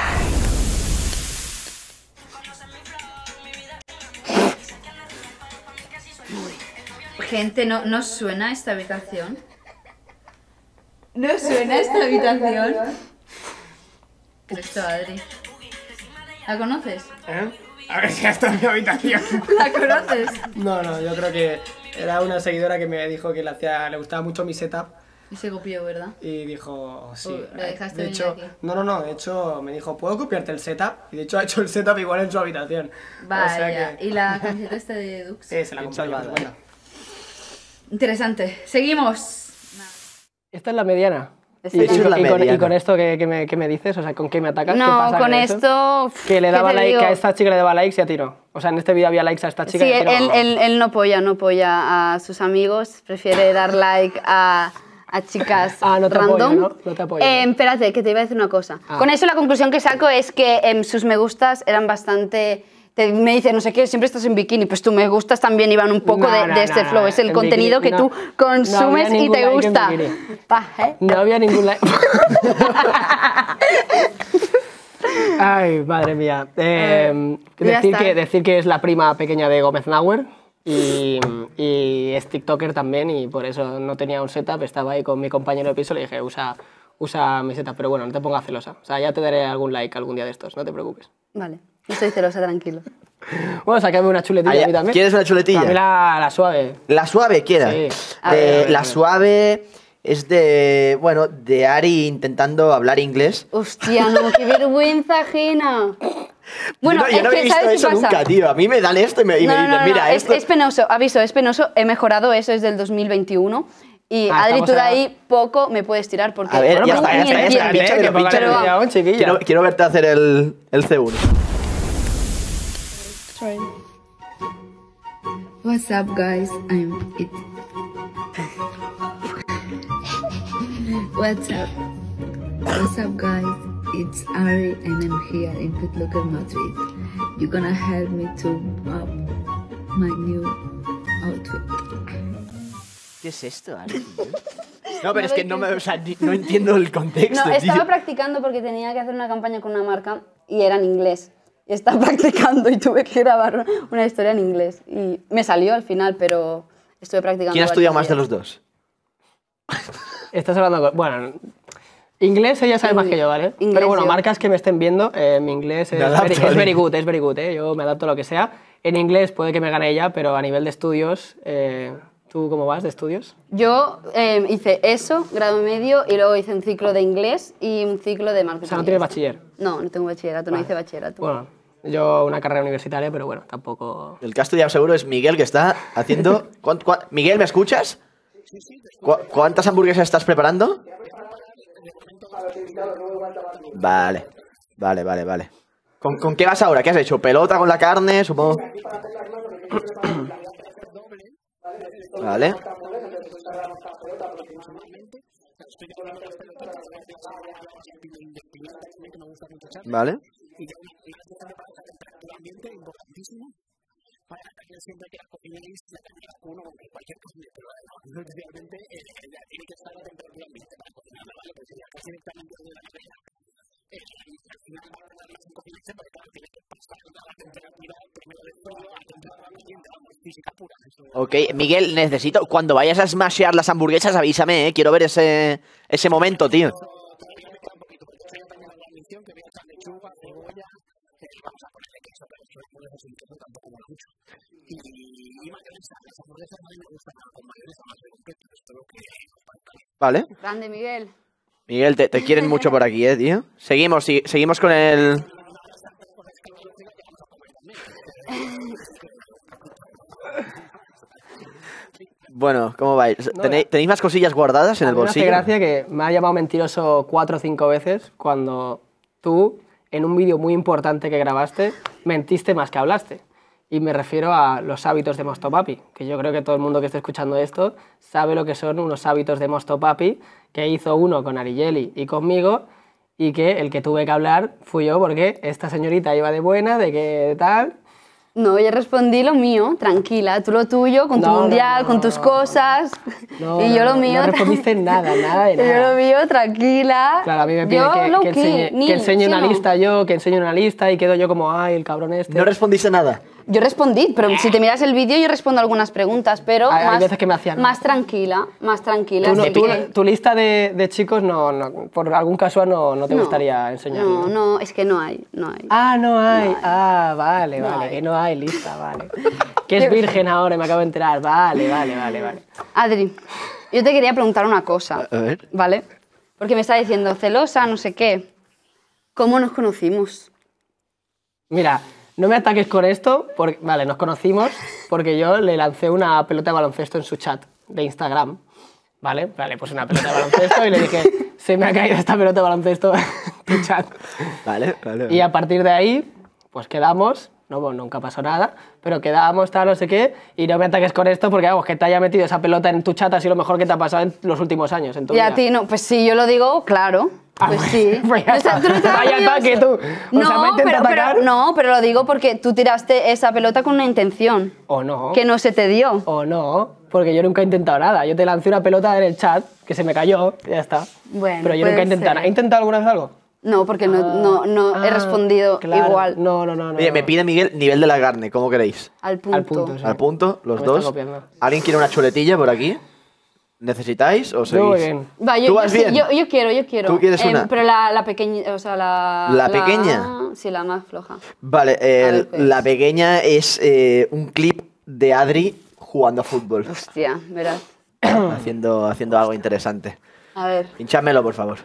Gente, ¿no suena esta habitación? ¿No suena esta habitación? ¿Qué es esto, Adri? ¿La conoces? A ver si está en mi habitación. ¿La conoces? No, yo creo que era una seguidora que me dijo que le gustaba mucho mi setup Y se copió, ¿verdad? y dijo, sí. Uy, le dejaste de venir hecho, aquí. no, de hecho me dijo, ¿puedo copiarte el setup? Y de hecho ha hecho el setup igual en su habitación. Vaya. O sea ¿Y la camiseta esta de Dux? que, se la compré yo, Salvada. bueno. Interesante. Seguimos. Esta es la mediana. Esta Y, es la y con mediana. esto que me dices, o sea, ¿con qué me atacas? ¿Qué No, pasa con eso? esto... Que le ¿qué daba te like digo? a esta chica, le daba likes y a ti no. O sea, en este vídeo había likes a esta chica Sí, y a ti no. él no apoya a sus amigos, prefiere dar like a chicas Ah, no te random. apoya, ¿no? No te apoya, ¿no? Espérate, que te iba a decir una cosa. Ah. Con eso la conclusión que saco es que sus me gustas eran bastante... me dice, no sé qué, siempre estás en bikini, pues tus me gustas también iban un poco de este flow, es el en contenido bikini, que tú consumes había y ningún te like en gusta. bikini. Pa, No había ningún like. Ay, madre mía. Ya está. Decir que es la prima pequeña de Gómez Nauer y es TikToker también y por eso no tenía un setup, estaba ahí con mi compañero de piso y le dije, usa mi setup, pero bueno, no te pongas celosa. O sea, ya te daré algún like algún día de estos, no te preocupes. Vale, no estoy celosa, tranquilo. Bueno, sácame una chuletilla Ah, a mí también. ¿quieres una chuletilla? A mí la suave. La suave, ¿quieres? Sí. A ver. La suave es de Ari intentando hablar inglés. Hostia, no, qué vergüenza ajena. Bueno, yo no es había que, visto ¿sabes qué eso pasa? nunca, tío. A mí me dan esto y me dicen, mira, es, esto... es penoso, aviso, es penoso. He mejorado eso desde el 2021. Y Ah, Adri, estamos tú de a- ahí poco me puedes tirar porque A ver, tú ya ni está, entiendes. pínchame, que ponga pínchame. la guión, chiquilla. Quiero verte hacer el C1. What's up, guys? I'm it. What's up? What's up, guys? It's Ari and I'm here in Footlocker Madrid. You're gonna help me to up my new outfit. ¿Qué es esto, Ari? No, pero es que no entiendo el contexto, No, estaba tío. practicando porque tenía que hacer una campaña con una marca y era en inglés. Y estaba practicando y tuve que grabar una historia en inglés. Y me salió al final, pero estuve practicando. ¿Quién ha estudiado más varios de días. los dos? Estás hablando con... Bueno, inglés ella sabe más que yo, ¿vale? Inglés Pero bueno, yo. marcas que me estén viendo, mi inglés es Me adapto es al very good, yo me adapto a lo que sea. En inglés puede que me gane ella, pero a nivel de estudios, ¿tú cómo vas de estudios? Yo hice eso, grado medio, y luego hice un ciclo de inglés y un ciclo de marketing. O sea, no tienes bachiller. No, no tengo bachillerato, no hice bachillerato. Bueno, yo una carrera universitaria, pero bueno, tampoco... El que ha estudiado seguro es Miguel, que está haciendo... Miguel, ¿me escuchas? ¿Cuántas hamburguesas estás preparando? Vale. ¿Con qué vas ahora? ¿Qué has hecho? ¿Pelota con la carne? Supongo. Vale. Vale. Ok, Miguel, necesito... Cuando vayas a smashear las hamburguesas, avísame, ¿eh? Quiero ver ese momento, tío. Vale. Grande, Miguel. Miguel, te quieren mucho por aquí, tío. Seguimos con el... Bueno, ¿cómo vais? ¿Tenéis más cosillas guardadas en el bolsillo? Me hace gracia que me ha llamado mentiroso 4 o 5 veces cuando tú, en un vídeo muy importante que grabaste, mentiste más que hablaste. Y me refiero a los hábitos de Mosto Papi, que yo creo que todo el mundo que esté escuchando esto sabe lo que son unos hábitos de Mosto Papi, que hizo uno con Arigeli y conmigo, y que el que tuve que hablar fui yo porque esta señorita iba de buena, de que tal... No, yo respondí lo mío, tranquila. Tú lo tuyo, con tu mundial, con tus cosas. Y yo lo mío... No respondiste nada de nada. Yo lo mío, tranquila. Claro, a mí me pide que enseñe una lista yo, que enseñe una lista y quedo yo como, ay, el cabrón este. ¿No respondiste nada? Yo respondí, pero si te miras el vídeo yo respondo algunas preguntas, pero hay veces que me hacían... más tranquila, más tranquila. Tu lista de chicos, no, por algún casual no te gustaría enseñar. No, es que no hay. Ah, no hay. Vale, que no hay lista, vale. Que es virgen ahora y me acabo de enterar. Vale. Adri, yo te quería preguntar una cosa. A ver. ¿Vale? Porque me está diciendo celosa, no sé qué. ¿Cómo nos conocimos? Mira... No me ataques con esto, porque, vale, nos conocimos porque yo le lancé una pelota de baloncesto en su chat de Instagram, ¿vale? Le puse una pelota de baloncesto y le dije, se me ha caído esta pelota de baloncesto en tu chat. Vale. Y a partir de ahí, pues quedamos, nunca pasó nada, pero quedamos, tal, no sé qué, y no me ataques con esto porque, vamos, que te haya metido esa pelota en tu chat ha sido lo mejor que te ha pasado en los últimos años, en tu vida. Y a ti no, pues sí, yo lo digo, claro. Pues sí. Vaya ataque tú. Pero lo digo porque tú tiraste esa pelota con una intención. O no. Que no se te dio. O no, porque yo nunca he intentado nada. Yo te lancé una pelota en el chat que se me cayó y ya está. Bueno, pero yo nunca he intentado nada. ¿He intentado alguna vez algo? No, porque no he respondido igual. No. Oye, me pide Miguel nivel de la carne, ¿cómo queréis? Al punto. Sí. Al punto, los dos. ¿Alguien quiere una chuletilla por aquí? ¿Necesitáis o seguís? Muy bien. Va, ¿Tú vas bien? Yo quiero. ¿Tú quieres una? Pero la pequeña, o sea, ¿La pequeña? Sí, la más floja. Vale, ver, pues. la pequeña es un clip de Adri jugando a fútbol. Hostia, verás. haciendo algo interesante. A ver. Pinchámelo, por favor.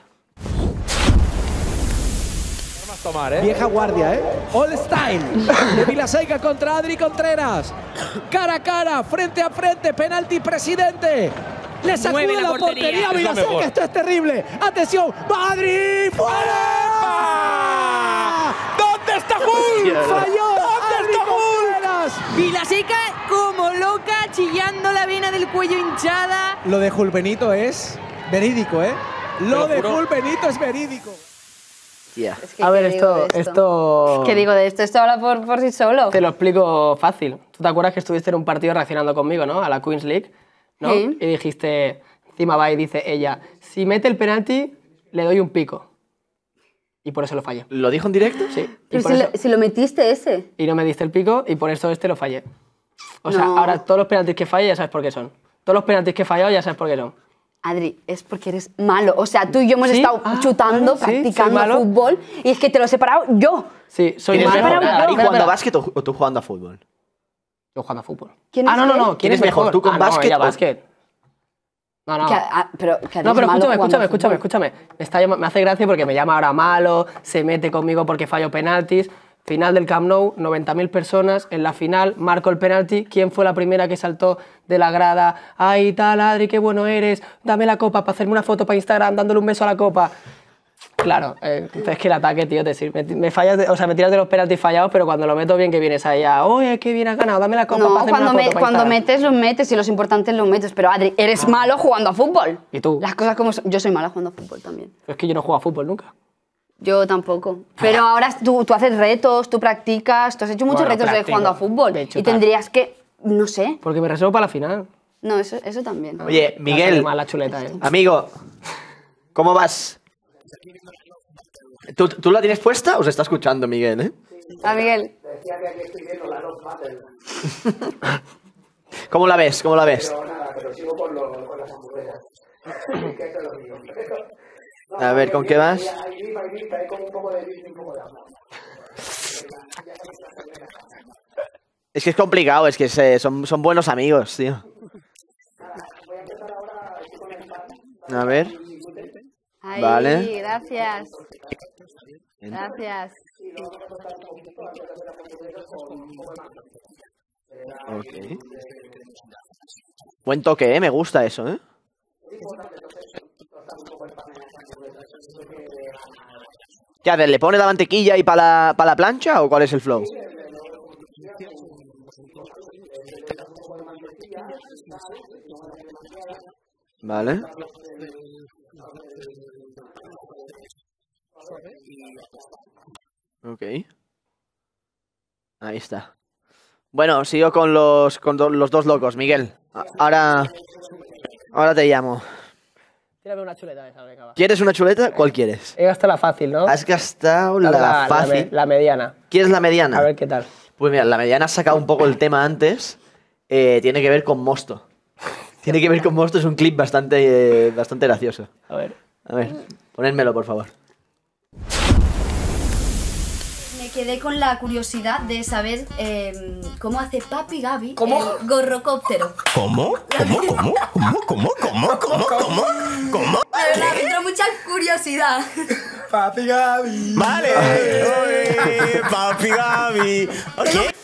Tomar, Vieja guardia, All Style de Vilaseica contra Adri Contreras. Cara a cara, frente a frente, penalti presidente. Le sacude la portería a Vilaseica, esto es terrible. Atención, va Adri, ¡fuera! ¿Dónde está Bull? Falló. ¿Dónde está Bull? Vilaseica como loca, chillando la vena del cuello hinchada. Lo de Julbenito es verídico, Lo de Julbenito es verídico. Yeah. Es que a ver, esto... ¿Qué digo de esto? Esto habla por sí solo. Te lo explico fácil. ¿Tú te acuerdas que estuviste en un partido reaccionando conmigo, ¿no? A la Queen's League, ¿no? Sí. Y dijiste, encima va y dice ella, si mete el penalti, le doy un pico. Y por eso lo fallé. ¿Lo dijo en directo? Sí. Pero si lo metiste ese. Y no me diste el pico y por eso lo fallé. O sea, No. ahora todos los penaltis que falle ya sabes por qué son. Todos los penaltis que he fallado ya sabes por qué son. Adri, es porque eres malo. O sea, tú y yo hemos ¿Sí? estado chutando, vale, sí, practicando soy malo. fútbol y es que te lo he separado yo. Sí, soy ¿Quién es malo. mejor, Adri Espera, jugando a espera. básquet o tú jugando a fútbol? Yo jugando a fútbol. ¿Quién es no. qué? ¿Quién es mejor? ¿Tú con básquet ella o- básquet. No. Pero que Adri No, es pero malo jugando a fútbol. escúchame. Me hace gracia porque me llama ahora malo, se mete conmigo porque fallo penaltis. Final del Camp Nou, 90.000 personas. En la final, marco el penalti. ¿Quién fue la primera que saltó de la grada? ¡Ay, tal, Adri, qué bueno eres! Dame la copa para hacerme una foto para Instagram dándole un beso a la copa. Claro, es que el ataque, tío, me fallas, o sea, me tiras de los penaltis fallados, pero cuando lo meto bien que vienes ahí a, oye, qué bien has ganado, dame la copa No, para hacerme una foto para cuando Instagram". metes, los metes y los importantes los metes. Pero Adri, eres malo jugando a fútbol. ¿Y tú? Las cosas como son. Yo soy mala jugando a fútbol también. Es que yo no juego a fútbol nunca. Yo tampoco. Pero ahora tú haces retos, tú practicas, tú has hecho muchos Bueno, retos de practico, jugando a fútbol. de hecho, Y tal. tendrías que, no sé. Porque me reservo para la final. No, eso también. Oye, Me Miguel, sale mal la chuleta, ¿eh? amigo, ¿cómo vas? ¿Tú la tienes puesta o se está escuchando, Miguel, eh? A Miguel. ¿Cómo la ves? ¿Cómo la ves? A ver, ¿con qué vas? Es que es complicado, es que son buenos amigos, tío. A ver. Ahí, Vale. gracias. Gracias. Ok. Buen toque, me gusta eso, ¿eh? ¿Qué haces? ¿Le pone la mantequilla y para la plancha o cuál es el flow? Vale. Ok. Ahí está. Bueno, sigo con los dos locos, Miguel. Ahora te llamo. Tírame una chuleta de esa, venga, va. ¿Quieres una chuleta? ¿Cuál quieres? He gastado la fácil, ¿no? Has gastado Dame la fácil. la mediana. ¿Quieres la mediana? A ver qué tal. Pues mira, la mediana ha sacado un poco el tema antes. Tiene que ver con Mosto. Tiene que ver con Mosto, es un clip bastante gracioso. A ver. A ver, ponérmelo, por favor. Me quedé con la curiosidad de saber cómo hace Papi Gaby el gorrocóptero. ¿Cómo? De verdad, me entró mucha curiosidad. Papi Gaby. Vale. Oye, Papi Gaby. Ok.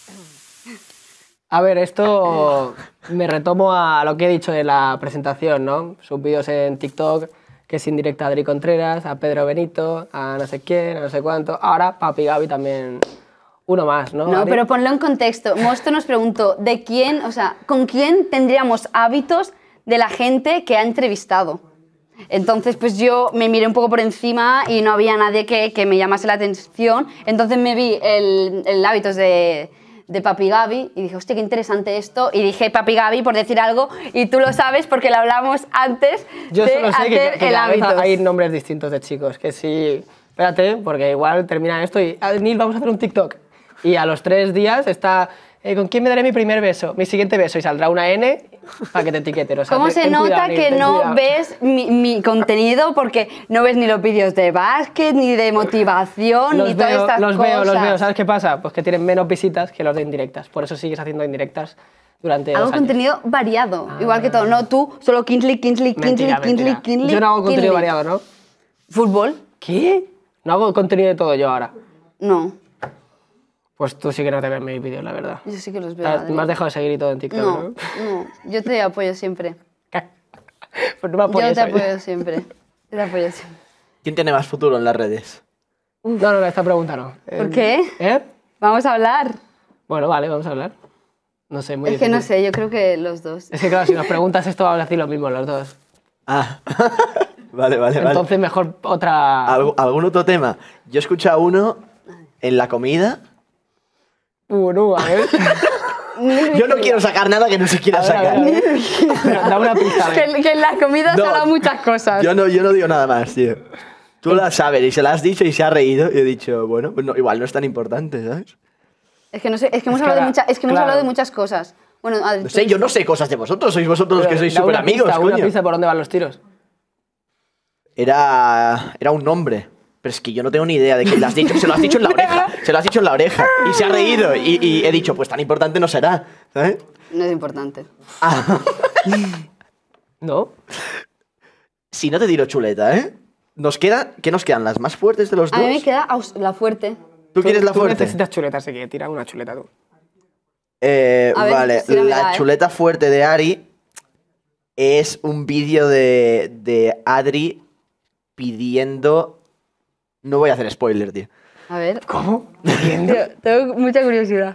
A ver, esto me retomo a lo que he dicho en la presentación, ¿no? Sus vídeos en TikTok, que es indirecta a Adri Contreras, a Pedro Benito, a no sé quién, a no sé cuánto. Ahora Papi Gaby también, uno más, ¿no? No, Adri? pero ponlo en contexto. Mosto nos preguntó de quién, o sea, con quién tendríamos hábitos de la gente que ha entrevistado. Entonces, pues yo me miré un poco por encima y no había nadie que me llamase la atención. Entonces me vi el hábitos de Papi Gaby y dije, hostia, qué interesante esto. Y dije Papi Gaby por decir algo y tú lo sabes porque lo hablamos antes Yo de solo sé hacer que el cada vez hábitos. hay nombres distintos de chicos, que sí... Espérate, porque igual termina esto y... Neil, vamos a hacer un TikTok. Y a los 3 días está... ¿con quién me daré mi primer beso? Mi siguiente beso. Y saldrá una N para que te etiqueten. O sea, ¿Cómo se ten nota cuidado, Neil, que ten no cuidado. ves mi contenido? Porque no ves ni los vídeos de básquet, ni de motivación, ni todas estas los cosas. veo. ¿Sabes qué pasa? Pues que tienen menos visitas que los de indirectas. Por eso sigues haciendo indirectas durante 2 Hago años. contenido variado, igual que todo. No, tú, solo Kingsley. Mentira. Yo no hago contenido variado, ¿no? ¿Fútbol? ¿Qué? No hago contenido de todo yo ahora. No, Pues tú sí que no te ves mis vídeos, la verdad. yo sí que los veo. Adri. Me has dejado de seguir y todo en TikTok, ¿no? No, yo te apoyo siempre. Pues no me apoyes. Yo te ¿sabes? apoyo siempre. Yo te apoyo siempre. ¿Quién tiene más futuro en las redes? No, esta pregunta no. ¿Por qué? ¿Eh? Vamos a hablar. Bueno, vale, vamos a hablar. No sé, muy Es que no difícil. sé, yo creo que los dos. Es que claro, si nos preguntas esto vamos a decir lo mismo los dos. Ah, vale. Entonces mejor otra... ¿Algún otro tema? Yo he escuchado uno en la comida. No, a ver. Yo no quiero sacar nada que no se quiera A ver, sacar. Pero da una pista. a ver. Que en la comida No. se hablan muchas cosas. Yo no digo nada más, tío. Tú la sabes y se la has dicho y se ha reído y he dicho, bueno, pues no, igual no es tan importante, ¿sabes? Es que no sé, es que hemos que hablado de ahora- muchas, es que hemos claro. hablado de muchas cosas. Bueno, Adri, No sé, yo no sé cosas de vosotros, sois vosotros los que sois Da súper una amigos, pista, coño. Una pista por dónde van los tiros. Era un nombre. Pero es que yo no tengo ni idea de quién lo has dicho. Se lo has dicho en la oreja. Se lo has dicho en la oreja. Y se ha reído. Y he dicho, pues tan importante no será. ¿Sabes? no es importante. Ah, ¿No? si no te tiro chuleta, ¿eh? ¿Qué nos quedan? ¿Las más fuertes de los A dos? mí me queda la fuerte. ¿Tú quieres la Tú fuerte? necesitas chuleta, así que tira una chuleta tú. A ver, Vale, tíramela, la chuleta fuerte de Ari es un vídeo de Adri pidiendo... No voy a hacer spoiler, tío. A ver. ¿Cómo? Tengo mucha curiosidad.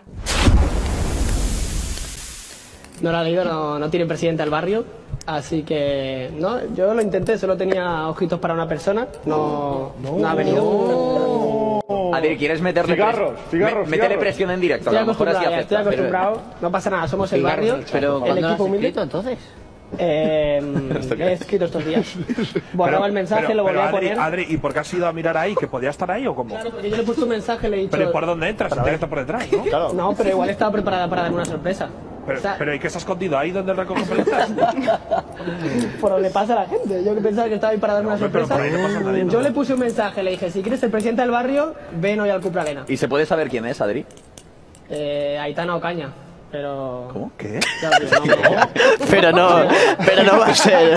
No lo ha leído, no tiene presidente al barrio, así que no, yo lo intenté, solo tenía ojitos para una persona, no ha venido. Adri, ¿quieres meterle métele presión en directo? Estoy A lo mejor así acostumbrado, afecta, estoy acostumbrado, no pasa nada, somos el barrio, pero el equipo humilde. entonces? He escrito estos días. Borraba el mensaje, lo volví a poner. Adri, ¿y por qué has ido a mirar ahí? ¿Que podía estar ahí o cómo? Claro, porque yo le he puesto un mensaje, le he dicho... Pero ¿por dónde entras? Tiene que estar por detrás, ¿no? Claro. No, pero igual estaba preparada para darme una sorpresa. Pero ¿y qué se ha escondido ahí donde recoge pelotas? Por donde pasa la gente. Yo que pensaba que estaba ahí para darme una sorpresa. Pero por ahí no pasa nadie, ¿no? Yo le puse un mensaje, le dije, si quieres ser presidente del barrio, ven hoy al Cupra Arena. ¿Y se puede saber quién es, Adri? Aitana Ocaña. Pero... ¿Cómo? ¿Qué? Pero no va a ser.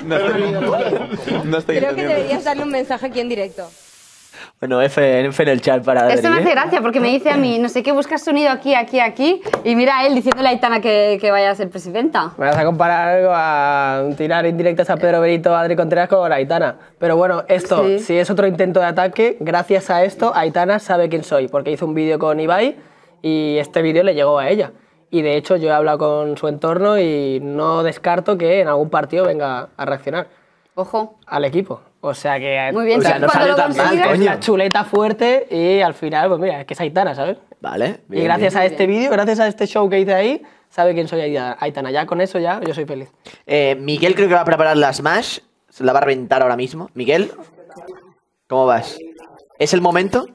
No estoy Creo que entendiendo. deberías darle un mensaje aquí en directo. Bueno, F en el chat para Adri. Esto me hace gracia porque me dice a mí, no sé qué, buscas sonido aquí, aquí, aquí. Y mira a él diciéndole a Aitana que vaya a ser presidenta. Me vas a comparar algo a tirar indirectas a Pedro Benito, Adri Contreras con Aitana. Pero bueno, esto, Sí. si es otro intento de ataque, gracias a esto, Aitana sabe quién soy. Porque hizo un vídeo con Ibai y este vídeo le llegó a ella. Y de hecho yo he hablado con su entorno y no descarto que en algún partido venga a reaccionar. Ojo. Al equipo. O sea que... Muy bien, o sea, no sale tan mal, Es coño. la chuleta fuerte y al final, pues mira, es que es Aitana, ¿sabes? Vale. Y gracias a este vídeo, gracias a este show que hice ahí, sabe quién soy Aitana. Ya con eso ya yo soy feliz. Miguel creo que va a preparar la Smash. Se la va a reventar ahora mismo. Miguel, ¿cómo vas? ¿Es el momento?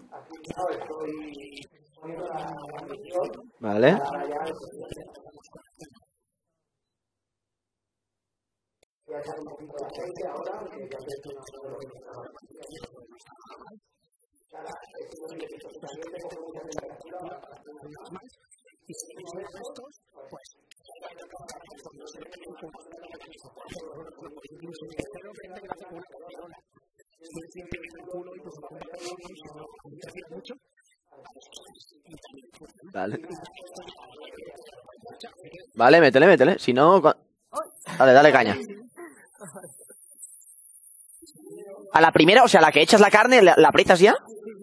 Vale. Vale. Vale, métele. Si no... Dale caña. A la primera, o sea, la que echas la carne, ¿la aprietas ya?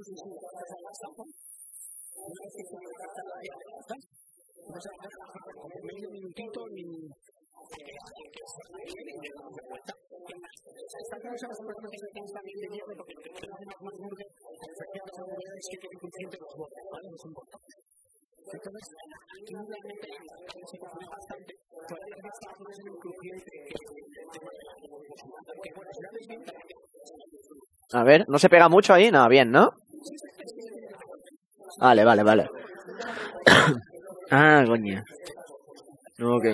A ver, ¿no se pega mucho ahí? No, bien, ¿no? Vale. Ah, coño. Ok.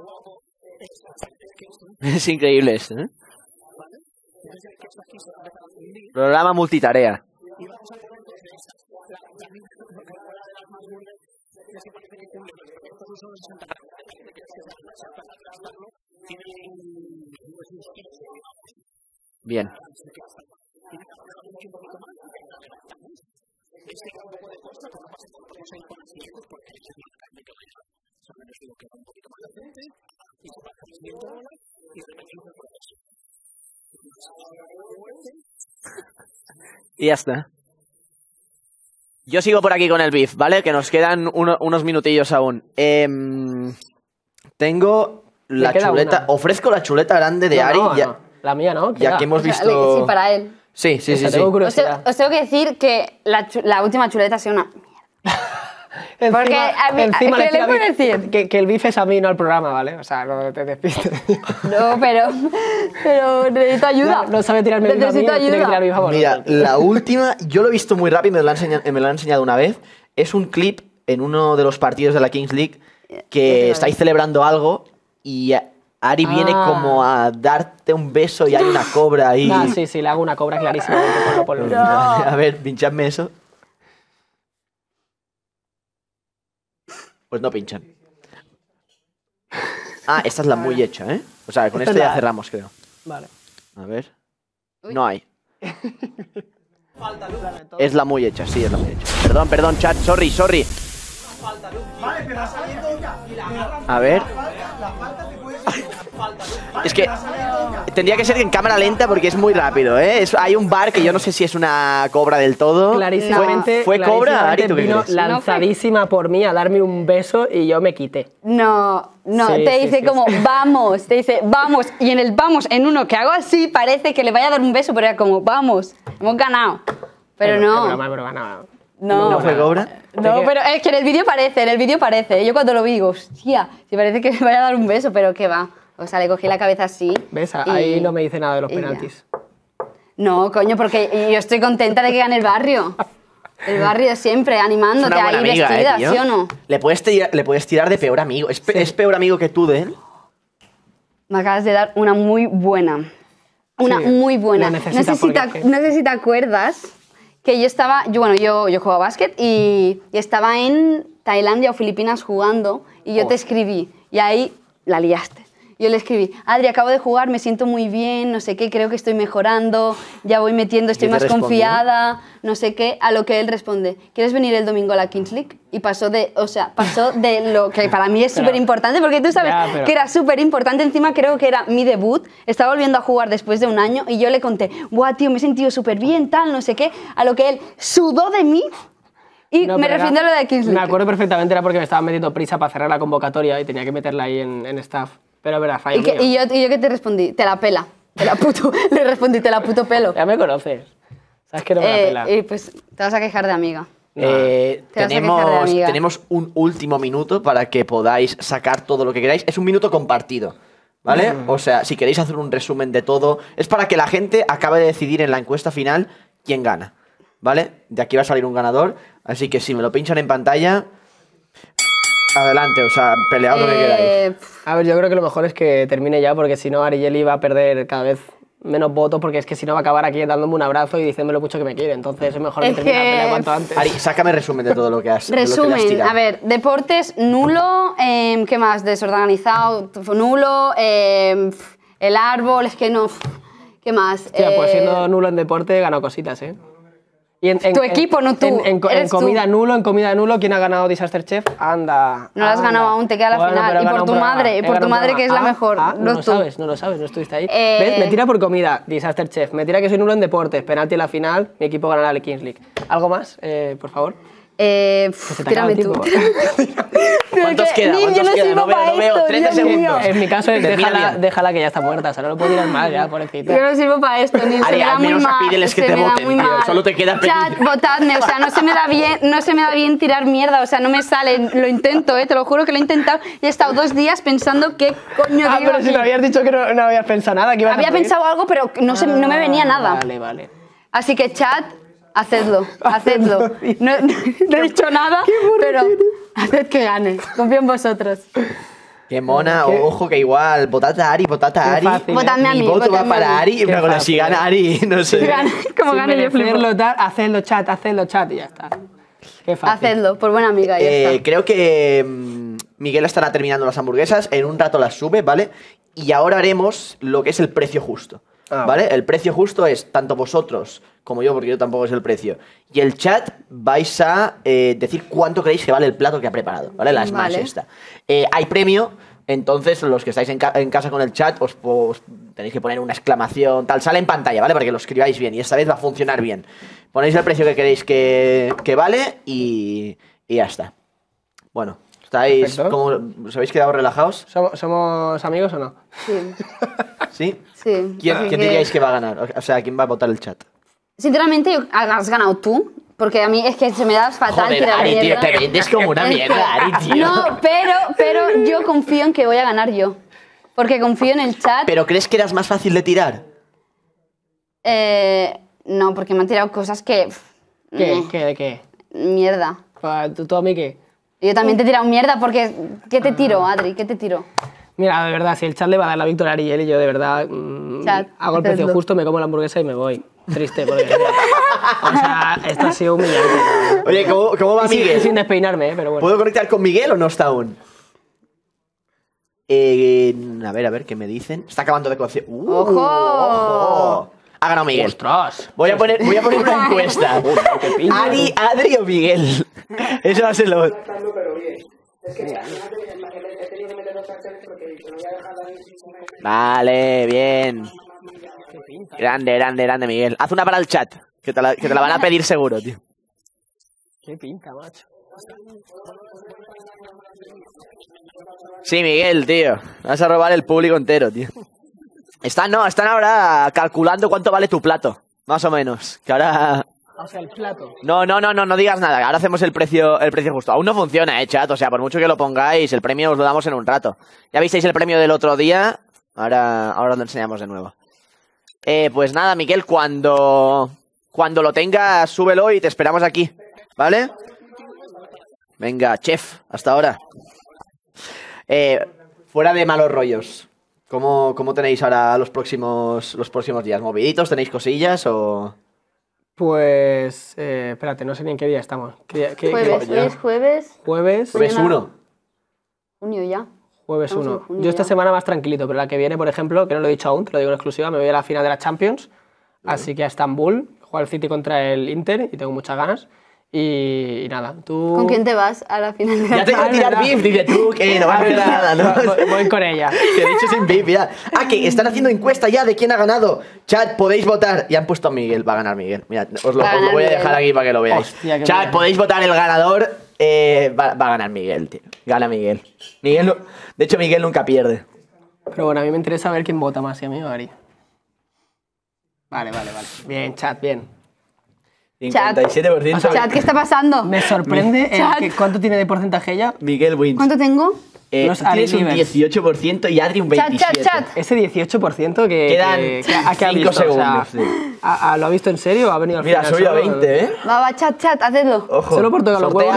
Es increíble esto, ¿eh? Programa multitarea. Bien. Y ya está. Yo sigo por aquí con el beef, ¿vale? Que nos quedan unos minutillos aún. Tengo la chuleta. Una. Ofrezco la chuleta grande de Ari. No, Ya, no. La mía no. ya que hemos visto. Sí, para él. Sí. Tengo curiosidad. Os tengo que decir que la última chuleta ha sido una mierda. Porque a mí, encima ¿qué le tira puedo beef, decir? que el beef es a mí, no al programa, ¿vale? O sea, no te despistes. No, pero necesito ayuda. No sabe tirarme beef a mí, Necesito tiene que ayuda. tirar beef a vosotros. Mira, la última, yo lo he visto muy rápido, me lo han enseñado una vez. Es un clip en uno de los partidos de la Kings League que estáis celebrando algo y Ari viene como a darte un beso y hay una cobra ahí. Ah, sí, le hago una cobra clarísima. Ponlo. No. A ver, pinchadme eso. Pues no pinchan. Ah, esta es la muy hecha, ¿eh? O sea, con esto ya cerramos, creo. Vale. A ver. No hay. Es la muy hecha, sí, es la muy hecha. Perdón, chat, sorry. Vale, pero ha salido ya. A ver. Es que tendría que ser en cámara lenta porque es muy rápido, ¿eh? Hay un bar que yo no sé si es una cobra del todo. Clarísimamente. ¿Fue cobra, Ari? ¿Tú qué vino crees? lanzadísima por mí a darme un beso y yo me quité. No, Sí, te sí, dice sí, como, sí. vamos, te dice, vamos. Y en el vamos, en uno que hago así, parece que le vaya a dar un beso, pero era como, vamos, hemos ganado. Pero no. Es broma, No. ¿No fue cobra? No, pero es que en el vídeo parece. Yo cuando lo vi digo, hostia, si parece que le vaya a dar un beso, pero qué va. O sea, le cogí la cabeza así. ¿Ves? y- Ahí no me dice nada de los y ya. penaltis. No, coño, porque yo estoy contenta de que gane el barrio. El barrio siempre, Es animándote una buena ahí amiga, vestida, tío. ¿sí o no? Le puedes tirar de peor amigo. ¿Es peor amigo que tú de él? Me acabas de dar una muy buena. Una Sí, muy buena. la No necesita sé, no sé si te acuerdas que yo estaba, yo jugaba básquet y estaba en Tailandia o Filipinas jugando y yo te escribí y ahí la liaste. Yo le escribí, Adri, acabo de jugar, me siento muy bien, no sé qué, creo que estoy mejorando, ya voy metiendo, estoy ¿Y te más respondió? confiada, no sé qué, a lo que él responde, ¿quieres venir el domingo a la Kings League? Y pasó de lo que para mí es Pero- súper importante, porque tú sabes Ya, pero- que era súper importante, encima creo que era mi debut, estaba volviendo a jugar después de un año y yo le conté, guau, tío, me he sentido súper bien, tal, no sé qué, a lo que él sudó de mí y No, me pero refiero a lo de Kings League. Me acuerdo perfectamente, era porque me estaban metiendo prisa para cerrar la convocatoria y tenía que meterla ahí en staff. Pero verás, fallo ¿Y, qué- mío. y yo qué te respondí? Te la pela. Te la puto, le respondí, te la puto pelo. Ya me conoces. Sabes que no me la pela. Y pues te vas a quejar de amiga. Te vas a quejar de Tenemos, amiga. tenemos un último minuto para que podáis sacar todo lo que queráis. Es un minuto compartido, ¿vale? O sea, si queréis hacer un resumen de todo, es para que la gente acabe de decidir en la encuesta final quién gana, ¿vale? De aquí va a salir un ganador, así que si me lo pinchan en pantalla, adelante, o sea, pelead lo que queráis. A ver, yo creo que lo mejor es que termine ya, porque si no, Arieli va a perder cada vez menos votos, porque es que si no va a acabar aquí dándome un abrazo y diciéndome lo mucho que me quiere. Entonces es mejor que Es termine la que- pelea cuanto antes. Ari, sácame resumen de todo lo que has de lo que le has Resumen, tirado. a ver, deportes nulo, ¿qué más? Desorganizado, nulo, el árbol, es que no, ¿qué más? Hostia, pues siendo nulo en deporte, ganó cositas, ¿eh? Y Tu equipo, no tú, En eres tú. comida nulo, ¿quién ha ganado Disaster Chef? Anda. No lo has ganado aún, te queda la Bueno, final. pero he Y por ganado tu un programa, madre, he y por tu ganado un madre que es la programa. mejor, no no lo tú. sabes, no estuviste ahí. ¿Ves? Me tira por comida, Disaster Chef. Me tira que soy nulo en deportes, penalti en la final, mi equipo ganará la Kings League. ¿Algo más, por favor? Se te acaba tírame el tú. tiempo. ¿Cuántos que, queda? Nil, yo ¿Cuántos no queda? sirvo No veo, para no veo. esto, 13 Dios mío. segundos. En mi caso, Termina bien. déjala que ya está muerta, o sea, no lo puedo tirar mal ya, pobrecita. Yo no sirvo para esto, ni se Ari, me da al muy menos mal. pídeles que se te me da voten, muy tío, mal. solo te queda pedir. Chat, votadme, o sea, no se me da bien tirar mierda, o sea, no me sale, lo intento, te lo juro que lo he intentado y he estado 2 días pensando qué coño Ah, digo pero si aquí. me habías dicho que no habías pensado nada, que ibas a Había pedir. pensado algo, pero no me venía nada. Vale. Así que chat, hacedlo. No he dicho nada, pero haced que gane. Confío en vosotros. Qué mona, ojo que igual, votad a Ari, votad a Ari. fácil, ¿eh? Votadme a Mi mí, voto va votadme a para mí. Ari, Qué pero fácil, si gana ¿eh? Ari, no sé. Como Sin gane yo flipo. merecerlo, tal, hacedlo chat y ya está. Qué fácil. Hacedlo, por buena amiga, ya está. Creo que Miguel estará terminando las hamburguesas, en un rato las sube, ¿vale? Y ahora haremos lo que es el precio justo, ¿vale? El precio justo es tanto vosotros como yo, porque yo tampoco sé el precio, y el chat vais a decir cuánto creéis que vale el plato que ha preparado, ¿vale? La Smash Vale. esta. Hay premio, entonces los que estáis en casa con el chat os tenéis que poner una exclamación, tal, sale en pantalla, ¿vale? Para que lo escribáis bien y esta vez va a funcionar bien. Ponéis el precio que queréis que vale y ya está. Bueno, ¿estáis Perfecto. como os habéis quedado relajados? ¿Somos amigos o no? Sí. ¿Sí? Sí. ¿Quién Así que- diríais que va a ganar? O sea, ¿quién va a votar el chat? Sinceramente, has ganado tú. Porque a mí es que se me da fatal Joder, tirar Ari, tío, mierda. te vendes como una Es que- mierda, Ari, tío. No, pero yo confío en que voy a ganar yo. Porque confío en el chat. ¿Pero crees que eras más fácil de tirar? No, porque me han tirado cosas que... ¿Qué? Mierda. ¿Tú a mí qué? Yo también te he tirado mierda porque... ¿Qué te tiro, Adri? ¿Qué te tiro? Mira, de verdad, si el chat le va a dar la victoria a Ariel y yo de verdad Chat, hago el precio hacedlo. justo, me como la hamburguesa y me voy. Triste, porque... o sea, esto ha sido humillante. Oye, ¿cómo va Y sin- Miguel? y sin despeinarme, pero bueno. ¿Puedo conectar con Miguel o no está aún? A ver, ¿qué me dicen? Está acabando de cocer. ¡Ojo! Ha ganado Miguel. ¡Ostras! Voy a poner una encuesta. Adri o Miguel. Eso va a ser lo... Vale, bien. Grande, Miguel. Haz una para el chat, que te la van a pedir seguro, tío. Qué pinta, macho. Sí, Miguel, tío. Vas a robar el público entero, tío. Están ahora calculando cuánto vale tu plato. Más o menos. Que ahora... O sea, el plato. No digas nada. Ahora hacemos el precio justo. Aún no funciona, chat. O sea, por mucho que lo pongáis, el premio os lo damos en un rato. Ya visteis el premio del otro día. Ahora lo enseñamos de nuevo. Pues nada, Miguel, cuando lo tengas, súbelo y te esperamos aquí. ¿Vale? Venga, chef, hasta ahora. Fuera de malos rollos. ¿Cómo tenéis ahora los próximos días? ¿Moviditos? ¿Tenéis cosillas o...? Pues... espérate, no sé ni en qué día estamos. Jueves, hoy es jueves. Jueves 1. Junio ya. Jueves 1. Yo esta semana más tranquilito, pero la que viene, por ejemplo, que no lo he dicho aún, te lo digo en exclusiva, me voy a la final de la Champions, así que a Estambul, jugar el City contra el Inter y tengo muchas ganas. Y nada, tú... ¿Con quién te vas a la final de la Ya tengo que tirar beef, dice tú, que no vas a hacer nada, ¿no? Voy con ella. Que he dicho sin beef, ya. Que están haciendo encuesta ya de quién ha ganado. Chat, podéis votar. Y han puesto a Miguel, va a ganar Miguel. Mira, os lo voy a dejar aquí para que lo veáis. Hostia, Chat, podéis votar el ganador. Va a ganar Miguel, tío. Gana Miguel. De hecho, Miguel nunca pierde. Pero bueno, a mí me interesa ver quién vota más, si a mí o a Ari. Vale. Bien, chat, bien. 57%. Chat, ¿qué está pasando? Me sorprende cuánto tiene de porcentaje ella. Miguel wins. ¿Cuánto tengo? Tienes un 18% y Adri un 27%. Chat. Ese 18% que... Quedan ¿a qué ha 5 visto? segundos. O sea, ¿lo ha visto en serio o ha venido al Mira, final? soy a 20, ¿eh? Va, chat, hacedlo. Ojo. Solo por tocar los huevos.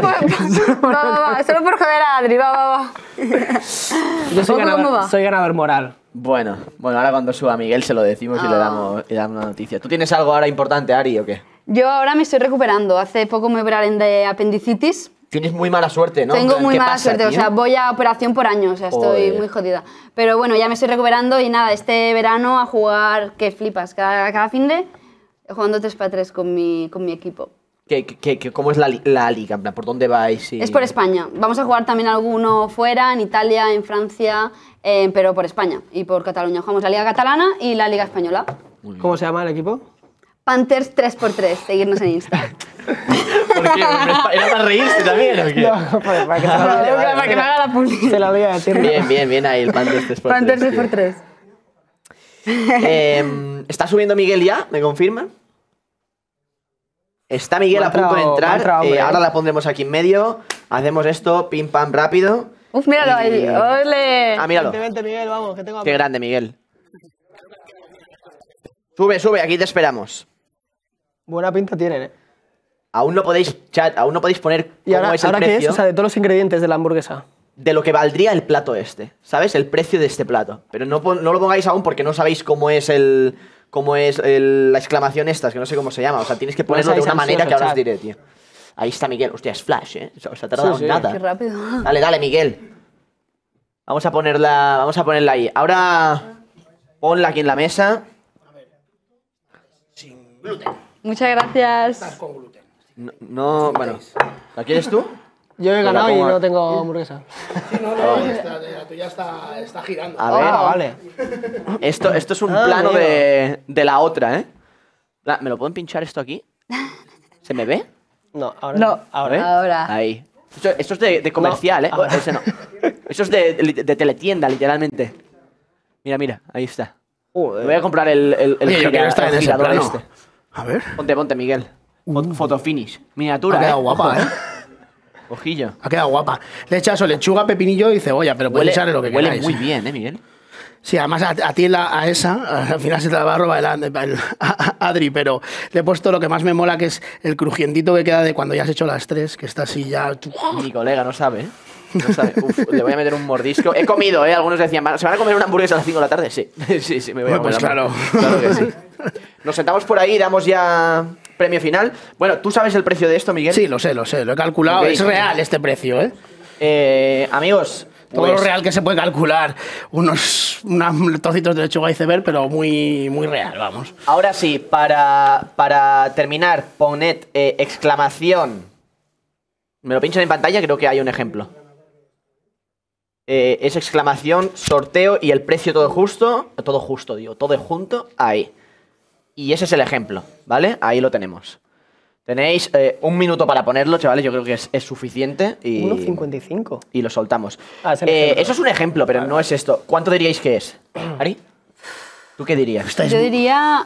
Solo por joder a Adri, va. Yo soy ganador moral. Bueno, ahora cuando suba Miguel se lo decimos y le damos una noticia. ¿Tú tienes algo ahora importante, Ari, o qué? Yo ahora me estoy recuperando. Hace poco me operaron de apendicitis. Tienes muy mala suerte, ¿no? Tengo muy mala pasa, suerte, tío? o sea, voy a operación por año, o sea, estoy muy jodida. Pero bueno, ya me estoy recuperando y nada, este verano a jugar, que flipas, cada fin de jugando 3x3 con mi equipo. ¿Cómo es la liga? ¿Por dónde vais? Es por España. Vamos a jugar también alguno fuera, en Italia, en Francia, pero por España y por Cataluña. Jugamos la Liga Catalana y la Liga Española. ¿Cómo se llama el equipo? Panthers 3x3, seguirnos en Insta. ¿Por qué? ¿Era para reírse también o qué? No, para que me haga la publicidad. Se lo voy a decir. Bien ahí el Panthers 3x3. Panthers 3x3. ¿Está subiendo Miguel ya? ¿Me confirman? Está Miguel a punto de entrar. Ahora la pondremos aquí en medio. Hacemos esto, pim pam, rápido. Uf, míralo ahí. ¡Ole! Míralo. Vente, Miguel, vamos, que tengo... Qué grande, Miguel. Sube, aquí te esperamos. Buena pinta tienen, ¿eh? Aún no podéis poner cómo es el ¿ahora precio. qué es? O sea, de todos los ingredientes de la hamburguesa. De lo que valdría el plato este, ¿sabes? El precio de este plato. Pero no lo pongáis aún porque no sabéis cómo es la exclamación esta, que no sé cómo se llama. O sea, tienes que ponerlo de una manera que ahora os diré, tío. Ahí está Miguel. Hostia, es flash, ¿eh? O sea, se ha tardado nada. Qué rápido. Dale, Miguel. Vamos a ponerla ahí. Ahora ponla aquí en la mesa. Sin gluten. Muchas gracias. No, bueno. ¿La quieres tú? Yo he ganado y no tengo hamburguesa. Sí, la tuya está girando. A ver, vale. Esto es un plano de la otra, ¿eh? ¿Me lo pueden pinchar esto aquí? ¿Se me ve? No, ahora no. Ahora. Ahí. Esto es de comercial, ¿eh? Ese no. Eso es de teletienda, literalmente. Mira, ahí está. Me voy a comprar el girador este. A ver. Ponte, Miguel. Fotofinish. Miniatura, Ha quedado guapa, ¿eh? Ojillo. Ha quedado guapa. Le echas lechuga, pepinillo y cebolla, pero puedes echarle lo que queráis. Huele muy bien, ¿eh, Miguel? Sí, además a ti a esa, al final se te la va a robar el Adri, pero le he puesto lo que más me mola, que es el crujientito que queda de cuando ya has hecho las 3, que está así ya... Mi colega no sabe, ¿eh? No sabe. Uf, le voy a meter un mordisco. He comido, ¿eh? Algunos decían, ¿se van a comer una hamburguesa a las 5 de la tarde? Sí. Sí, me voy a comer. Pues claro. Claro que sí. Nos sentamos por ahí y damos ya premio final. Bueno, ¿tú sabes el precio de esto, Miguel? Sí, lo sé, lo he calculado. Okay. Es real este precio, ¿eh? Amigos... Todo lo real que se puede calcular. Unos trocitos de lechuga iceberg, pero muy real, vamos. Ahora sí, para terminar, poned exclamación. Me lo pinchan en pantalla, creo que hay un ejemplo. es exclamación, sorteo y el precio todo justo. Todo justo, digo, todo junto, ahí. Y ese es el ejemplo, ¿vale? Ahí lo tenemos. Tenéis 1 minuto para ponerlo, chavales, yo creo que es suficiente. 1,55. Y lo soltamos. Eso es un ejemplo, pero no es esto. ¿Cuánto diríais que es? ¿Ari? ¿Tú qué dirías? Yo diría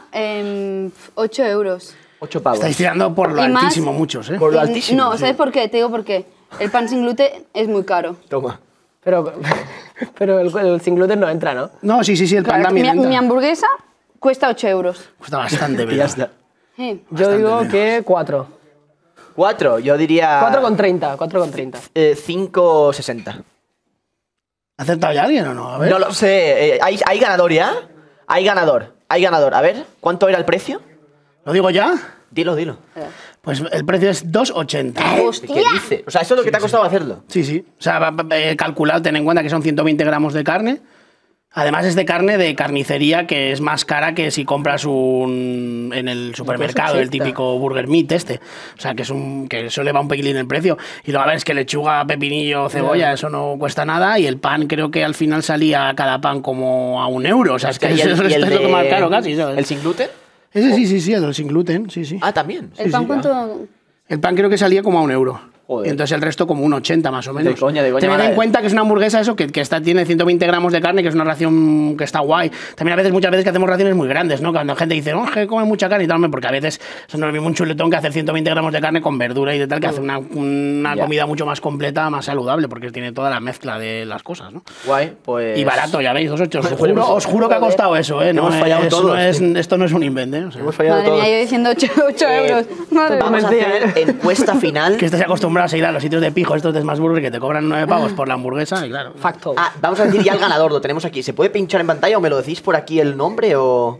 8 euros. 8 pavos. Estáis tirando por lo altísimo muchos, ¿eh? Por lo altísimo. No, ¿sabes por qué? Te digo por qué. El pan sin gluten es muy caro. Toma. Pero el sin gluten no entra, ¿no? No, sí, el pan también entra. Mi hamburguesa cuesta 8 euros. Cuesta bastante, ya está. Sí. Yo digo que 4. 4, yo diría... 4,30, 4,30. 5,60. ¿Ha acertado ya alguien o no? A ver. No lo sé. ¿Hay ganador ya? Hay ganador. A ver, ¿cuánto era el precio? ¿Lo digo ya? Dilo. Pues el precio es 2,80. ¿Qué dices? O sea, eso es lo que te ha costado hacerlo. Sí. O sea, calculado, ten en cuenta que son 120 gramos de carne. Además es de carne de carnicería, que es más cara que si compras en el supermercado, el típico burger meat este. O sea, que eso le va un poquitín el precio. Y luego a ver, es que lechuga, pepinillo, cebolla, eso no cuesta nada. Y el pan creo que al final salía cada pan como a 1 euro. O sea, es que eso es lo más caro casi, ¿sabes? ¿El sin gluten? Ese sí, el sin gluten, sí. Ah, también. ¿El pan cuánto? El pan creo que salía como a 1 euro. Joder. Y entonces el resto como 1,80 más o menos. De coña. Tened en cuenta que es una hamburguesa eso que tiene 120 gramos de carne, que es una ración que está guay. También muchas veces que hacemos raciones muy grandes, ¿no? Cuando la gente dice, que come mucha carne y tal, porque a veces no es lo mismo un chuletón que hacer 120 gramos de carne con verdura y de tal, que hace una comida mucho más completa, más saludable, porque tiene toda la mezcla de las cosas, ¿no? Guay, pues... Y barato, ya veis, 2,8. Os juro que ha costado eso, ¿eh? Hemos fallado todos. Esto no es un invento, ¿eh? O sea, hemos fallado Madre todos. mía, yo diciendo 8 euros. Vamos a hacer encuesta final. Que estáis acostumbrados a ir a los sitios de pijo, estos de Smash que te cobran 9 pavos por la hamburguesa, y claro. Facto. Vamos a decir ya el ganador, lo tenemos aquí. ¿Se puede pinchar en pantalla o me lo decís por aquí el nombre o...?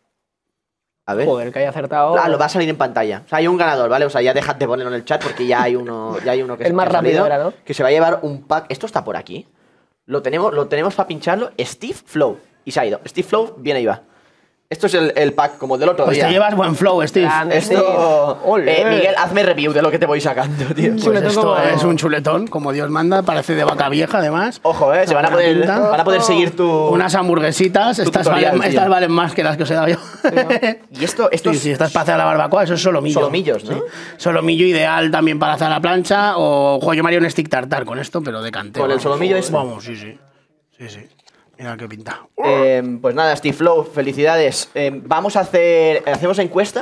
A ver. Joder, que haya acertado. Lo va a salir en pantalla. O sea, hay un ganador, ¿vale? O sea, ya dejad de ponerlo en el chat porque ya hay uno que el más que ha rápido salido, era, ¿no? que se va a llevar un pack. Esto está por aquí. Lo tenemos para pincharlo. Steve Flow. Y se ha ido. Steve Flow, bien ahí va. Esto es el pack como el del otro pues día. Te llevas buen flow, Steve. Miguel, hazme review de lo que te voy sacando, tío. Pues esto es un chuletón, como Dios manda, parece de vaca vieja, además. Ojo, se van a poder seguir unas hamburguesitas, estas valen más que las que os he dado yo. Y esto si estás para hacer la barbacoa, eso es solomillo. Solomillos, ¿no? Sí. Solomillo ideal también para hacer a la plancha, o yo me haría un stick tartar con esto, pero de canteo. Con el solomillo es... Vamos, sí. Mira qué pinta. Pues nada, Steve Flow, felicidades. Vamos a hacemos encuesta.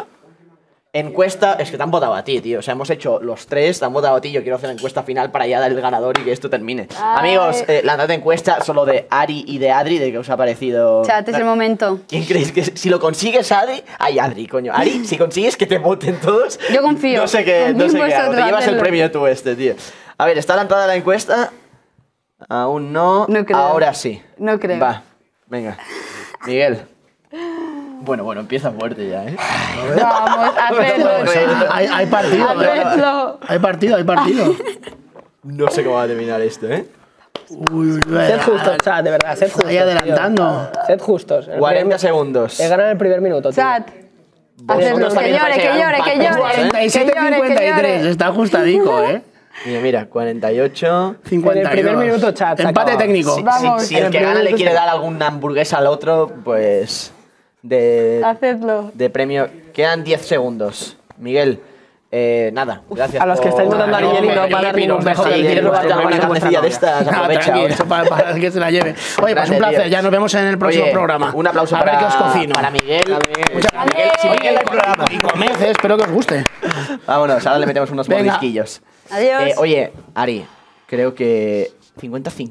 Es que te han votado a ti, tío. O sea, hemos hecho los 3, te han votado a ti. Yo quiero hacer la encuesta final para ya dar el ganador y que esto termine. Amigos, lanzad encuesta solo de Ari y de Adri, de que os ha parecido. Chat, es el momento. ¿Quién creéis que si lo consigues, Adri? Ay, Adri, coño. Ari, si consigues que te voten todos. Yo confío. No sé qué hago. Te llevas el premio tú tío. A ver, ¿está lanzada la encuesta? Aún no. No creo. Ahora sí. No creo. Va, venga. Miguel. Bueno, empieza fuerte ya, ¿eh? Vamos, hacedlo. Hay partido. Hay partido. No sé cómo va a terminar esto, ¿eh? Sed justos, chat, de verdad, sed justos. Ahí adelantando. Tío. Sed justos. 40 segundos. He ganado el primer minuto, tío. Chat. Hacedlo. Que llore. 47-53, está ajustadico, ¿eh? Mira, 48. 52. En el primer minuto, chat. Empate técnico. Si el que gana le quiere dar alguna hamburguesa al otro, pues. Hacedlo. De premio. Quedan 10 segundos. Miguel, nada, gracias. A los que estáis votando a Miguel y no para dar ningún beso. Si quieres robarte alguna carnecilla de estas, aprovecha. Para que se la lleve. Oye, pues un placer. Ya nos vemos en el próximo programa. Un aplauso a ver qué os cocino. Para Miguel. Muchas gracias. Si Miguel hay programa y comed, espero que os guste. Vámonos, ahora le metemos unos mordisquillos. Adiós. Oye, Ari, creo que 50-50.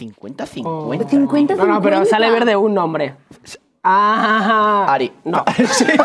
50-50. No, pero sale verde un nombre. Ari. No. ¿Qué dices?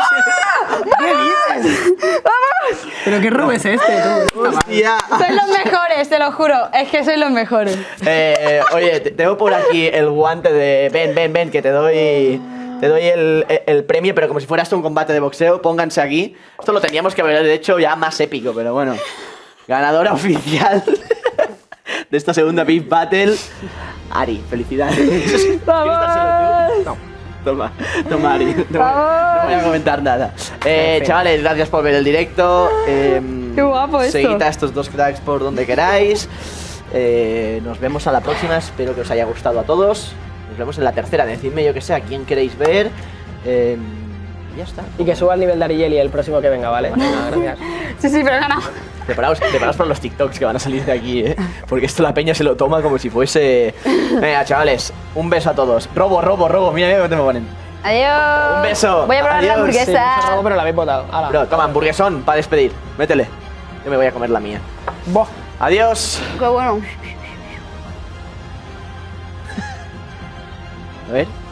¡Vamos! ¿Pero qué rub es este, tú? Hostia. Sois los mejores, te lo juro. Es que sois los mejores. Oye, tengo por aquí el guante de... Ven, que te doy el premio, pero como si fuera esto un combate de boxeo. Pónganse aquí. Esto lo teníamos que haber hecho ya más épico, pero bueno. Ganadora oficial de esta segunda Beef Battle, Ari, felicidades. ¡Vamos! Toma, Ari. No voy a comentar nada. Chavales, gracias por ver el directo. Qué guapo esto. Seguid a estos dos cracks por donde queráis. Nos vemos a la próxima. Espero que os haya gustado a todos. Nos vemos en la tercera. Decidme yo que sé a quién queréis ver. Ya está. Y que suba el nivel de Arieli el próximo que venga, ¿vale? Venga, gracias. Sí, pero he ganado. Preparaos para los TikToks que van a salir de aquí, porque esto la peña se lo toma como si fuese... Venga, chavales, un beso a todos. Robo, mira cómo te me ponen. Adiós. Un beso. Voy a probar la hamburguesa. Sí, robo, pero la habéis botado. Hala. Bro, toma, hamburguesón para despedir. Métele. Yo me voy a comer la mía. Boh. Adiós. Qué bueno. A ver.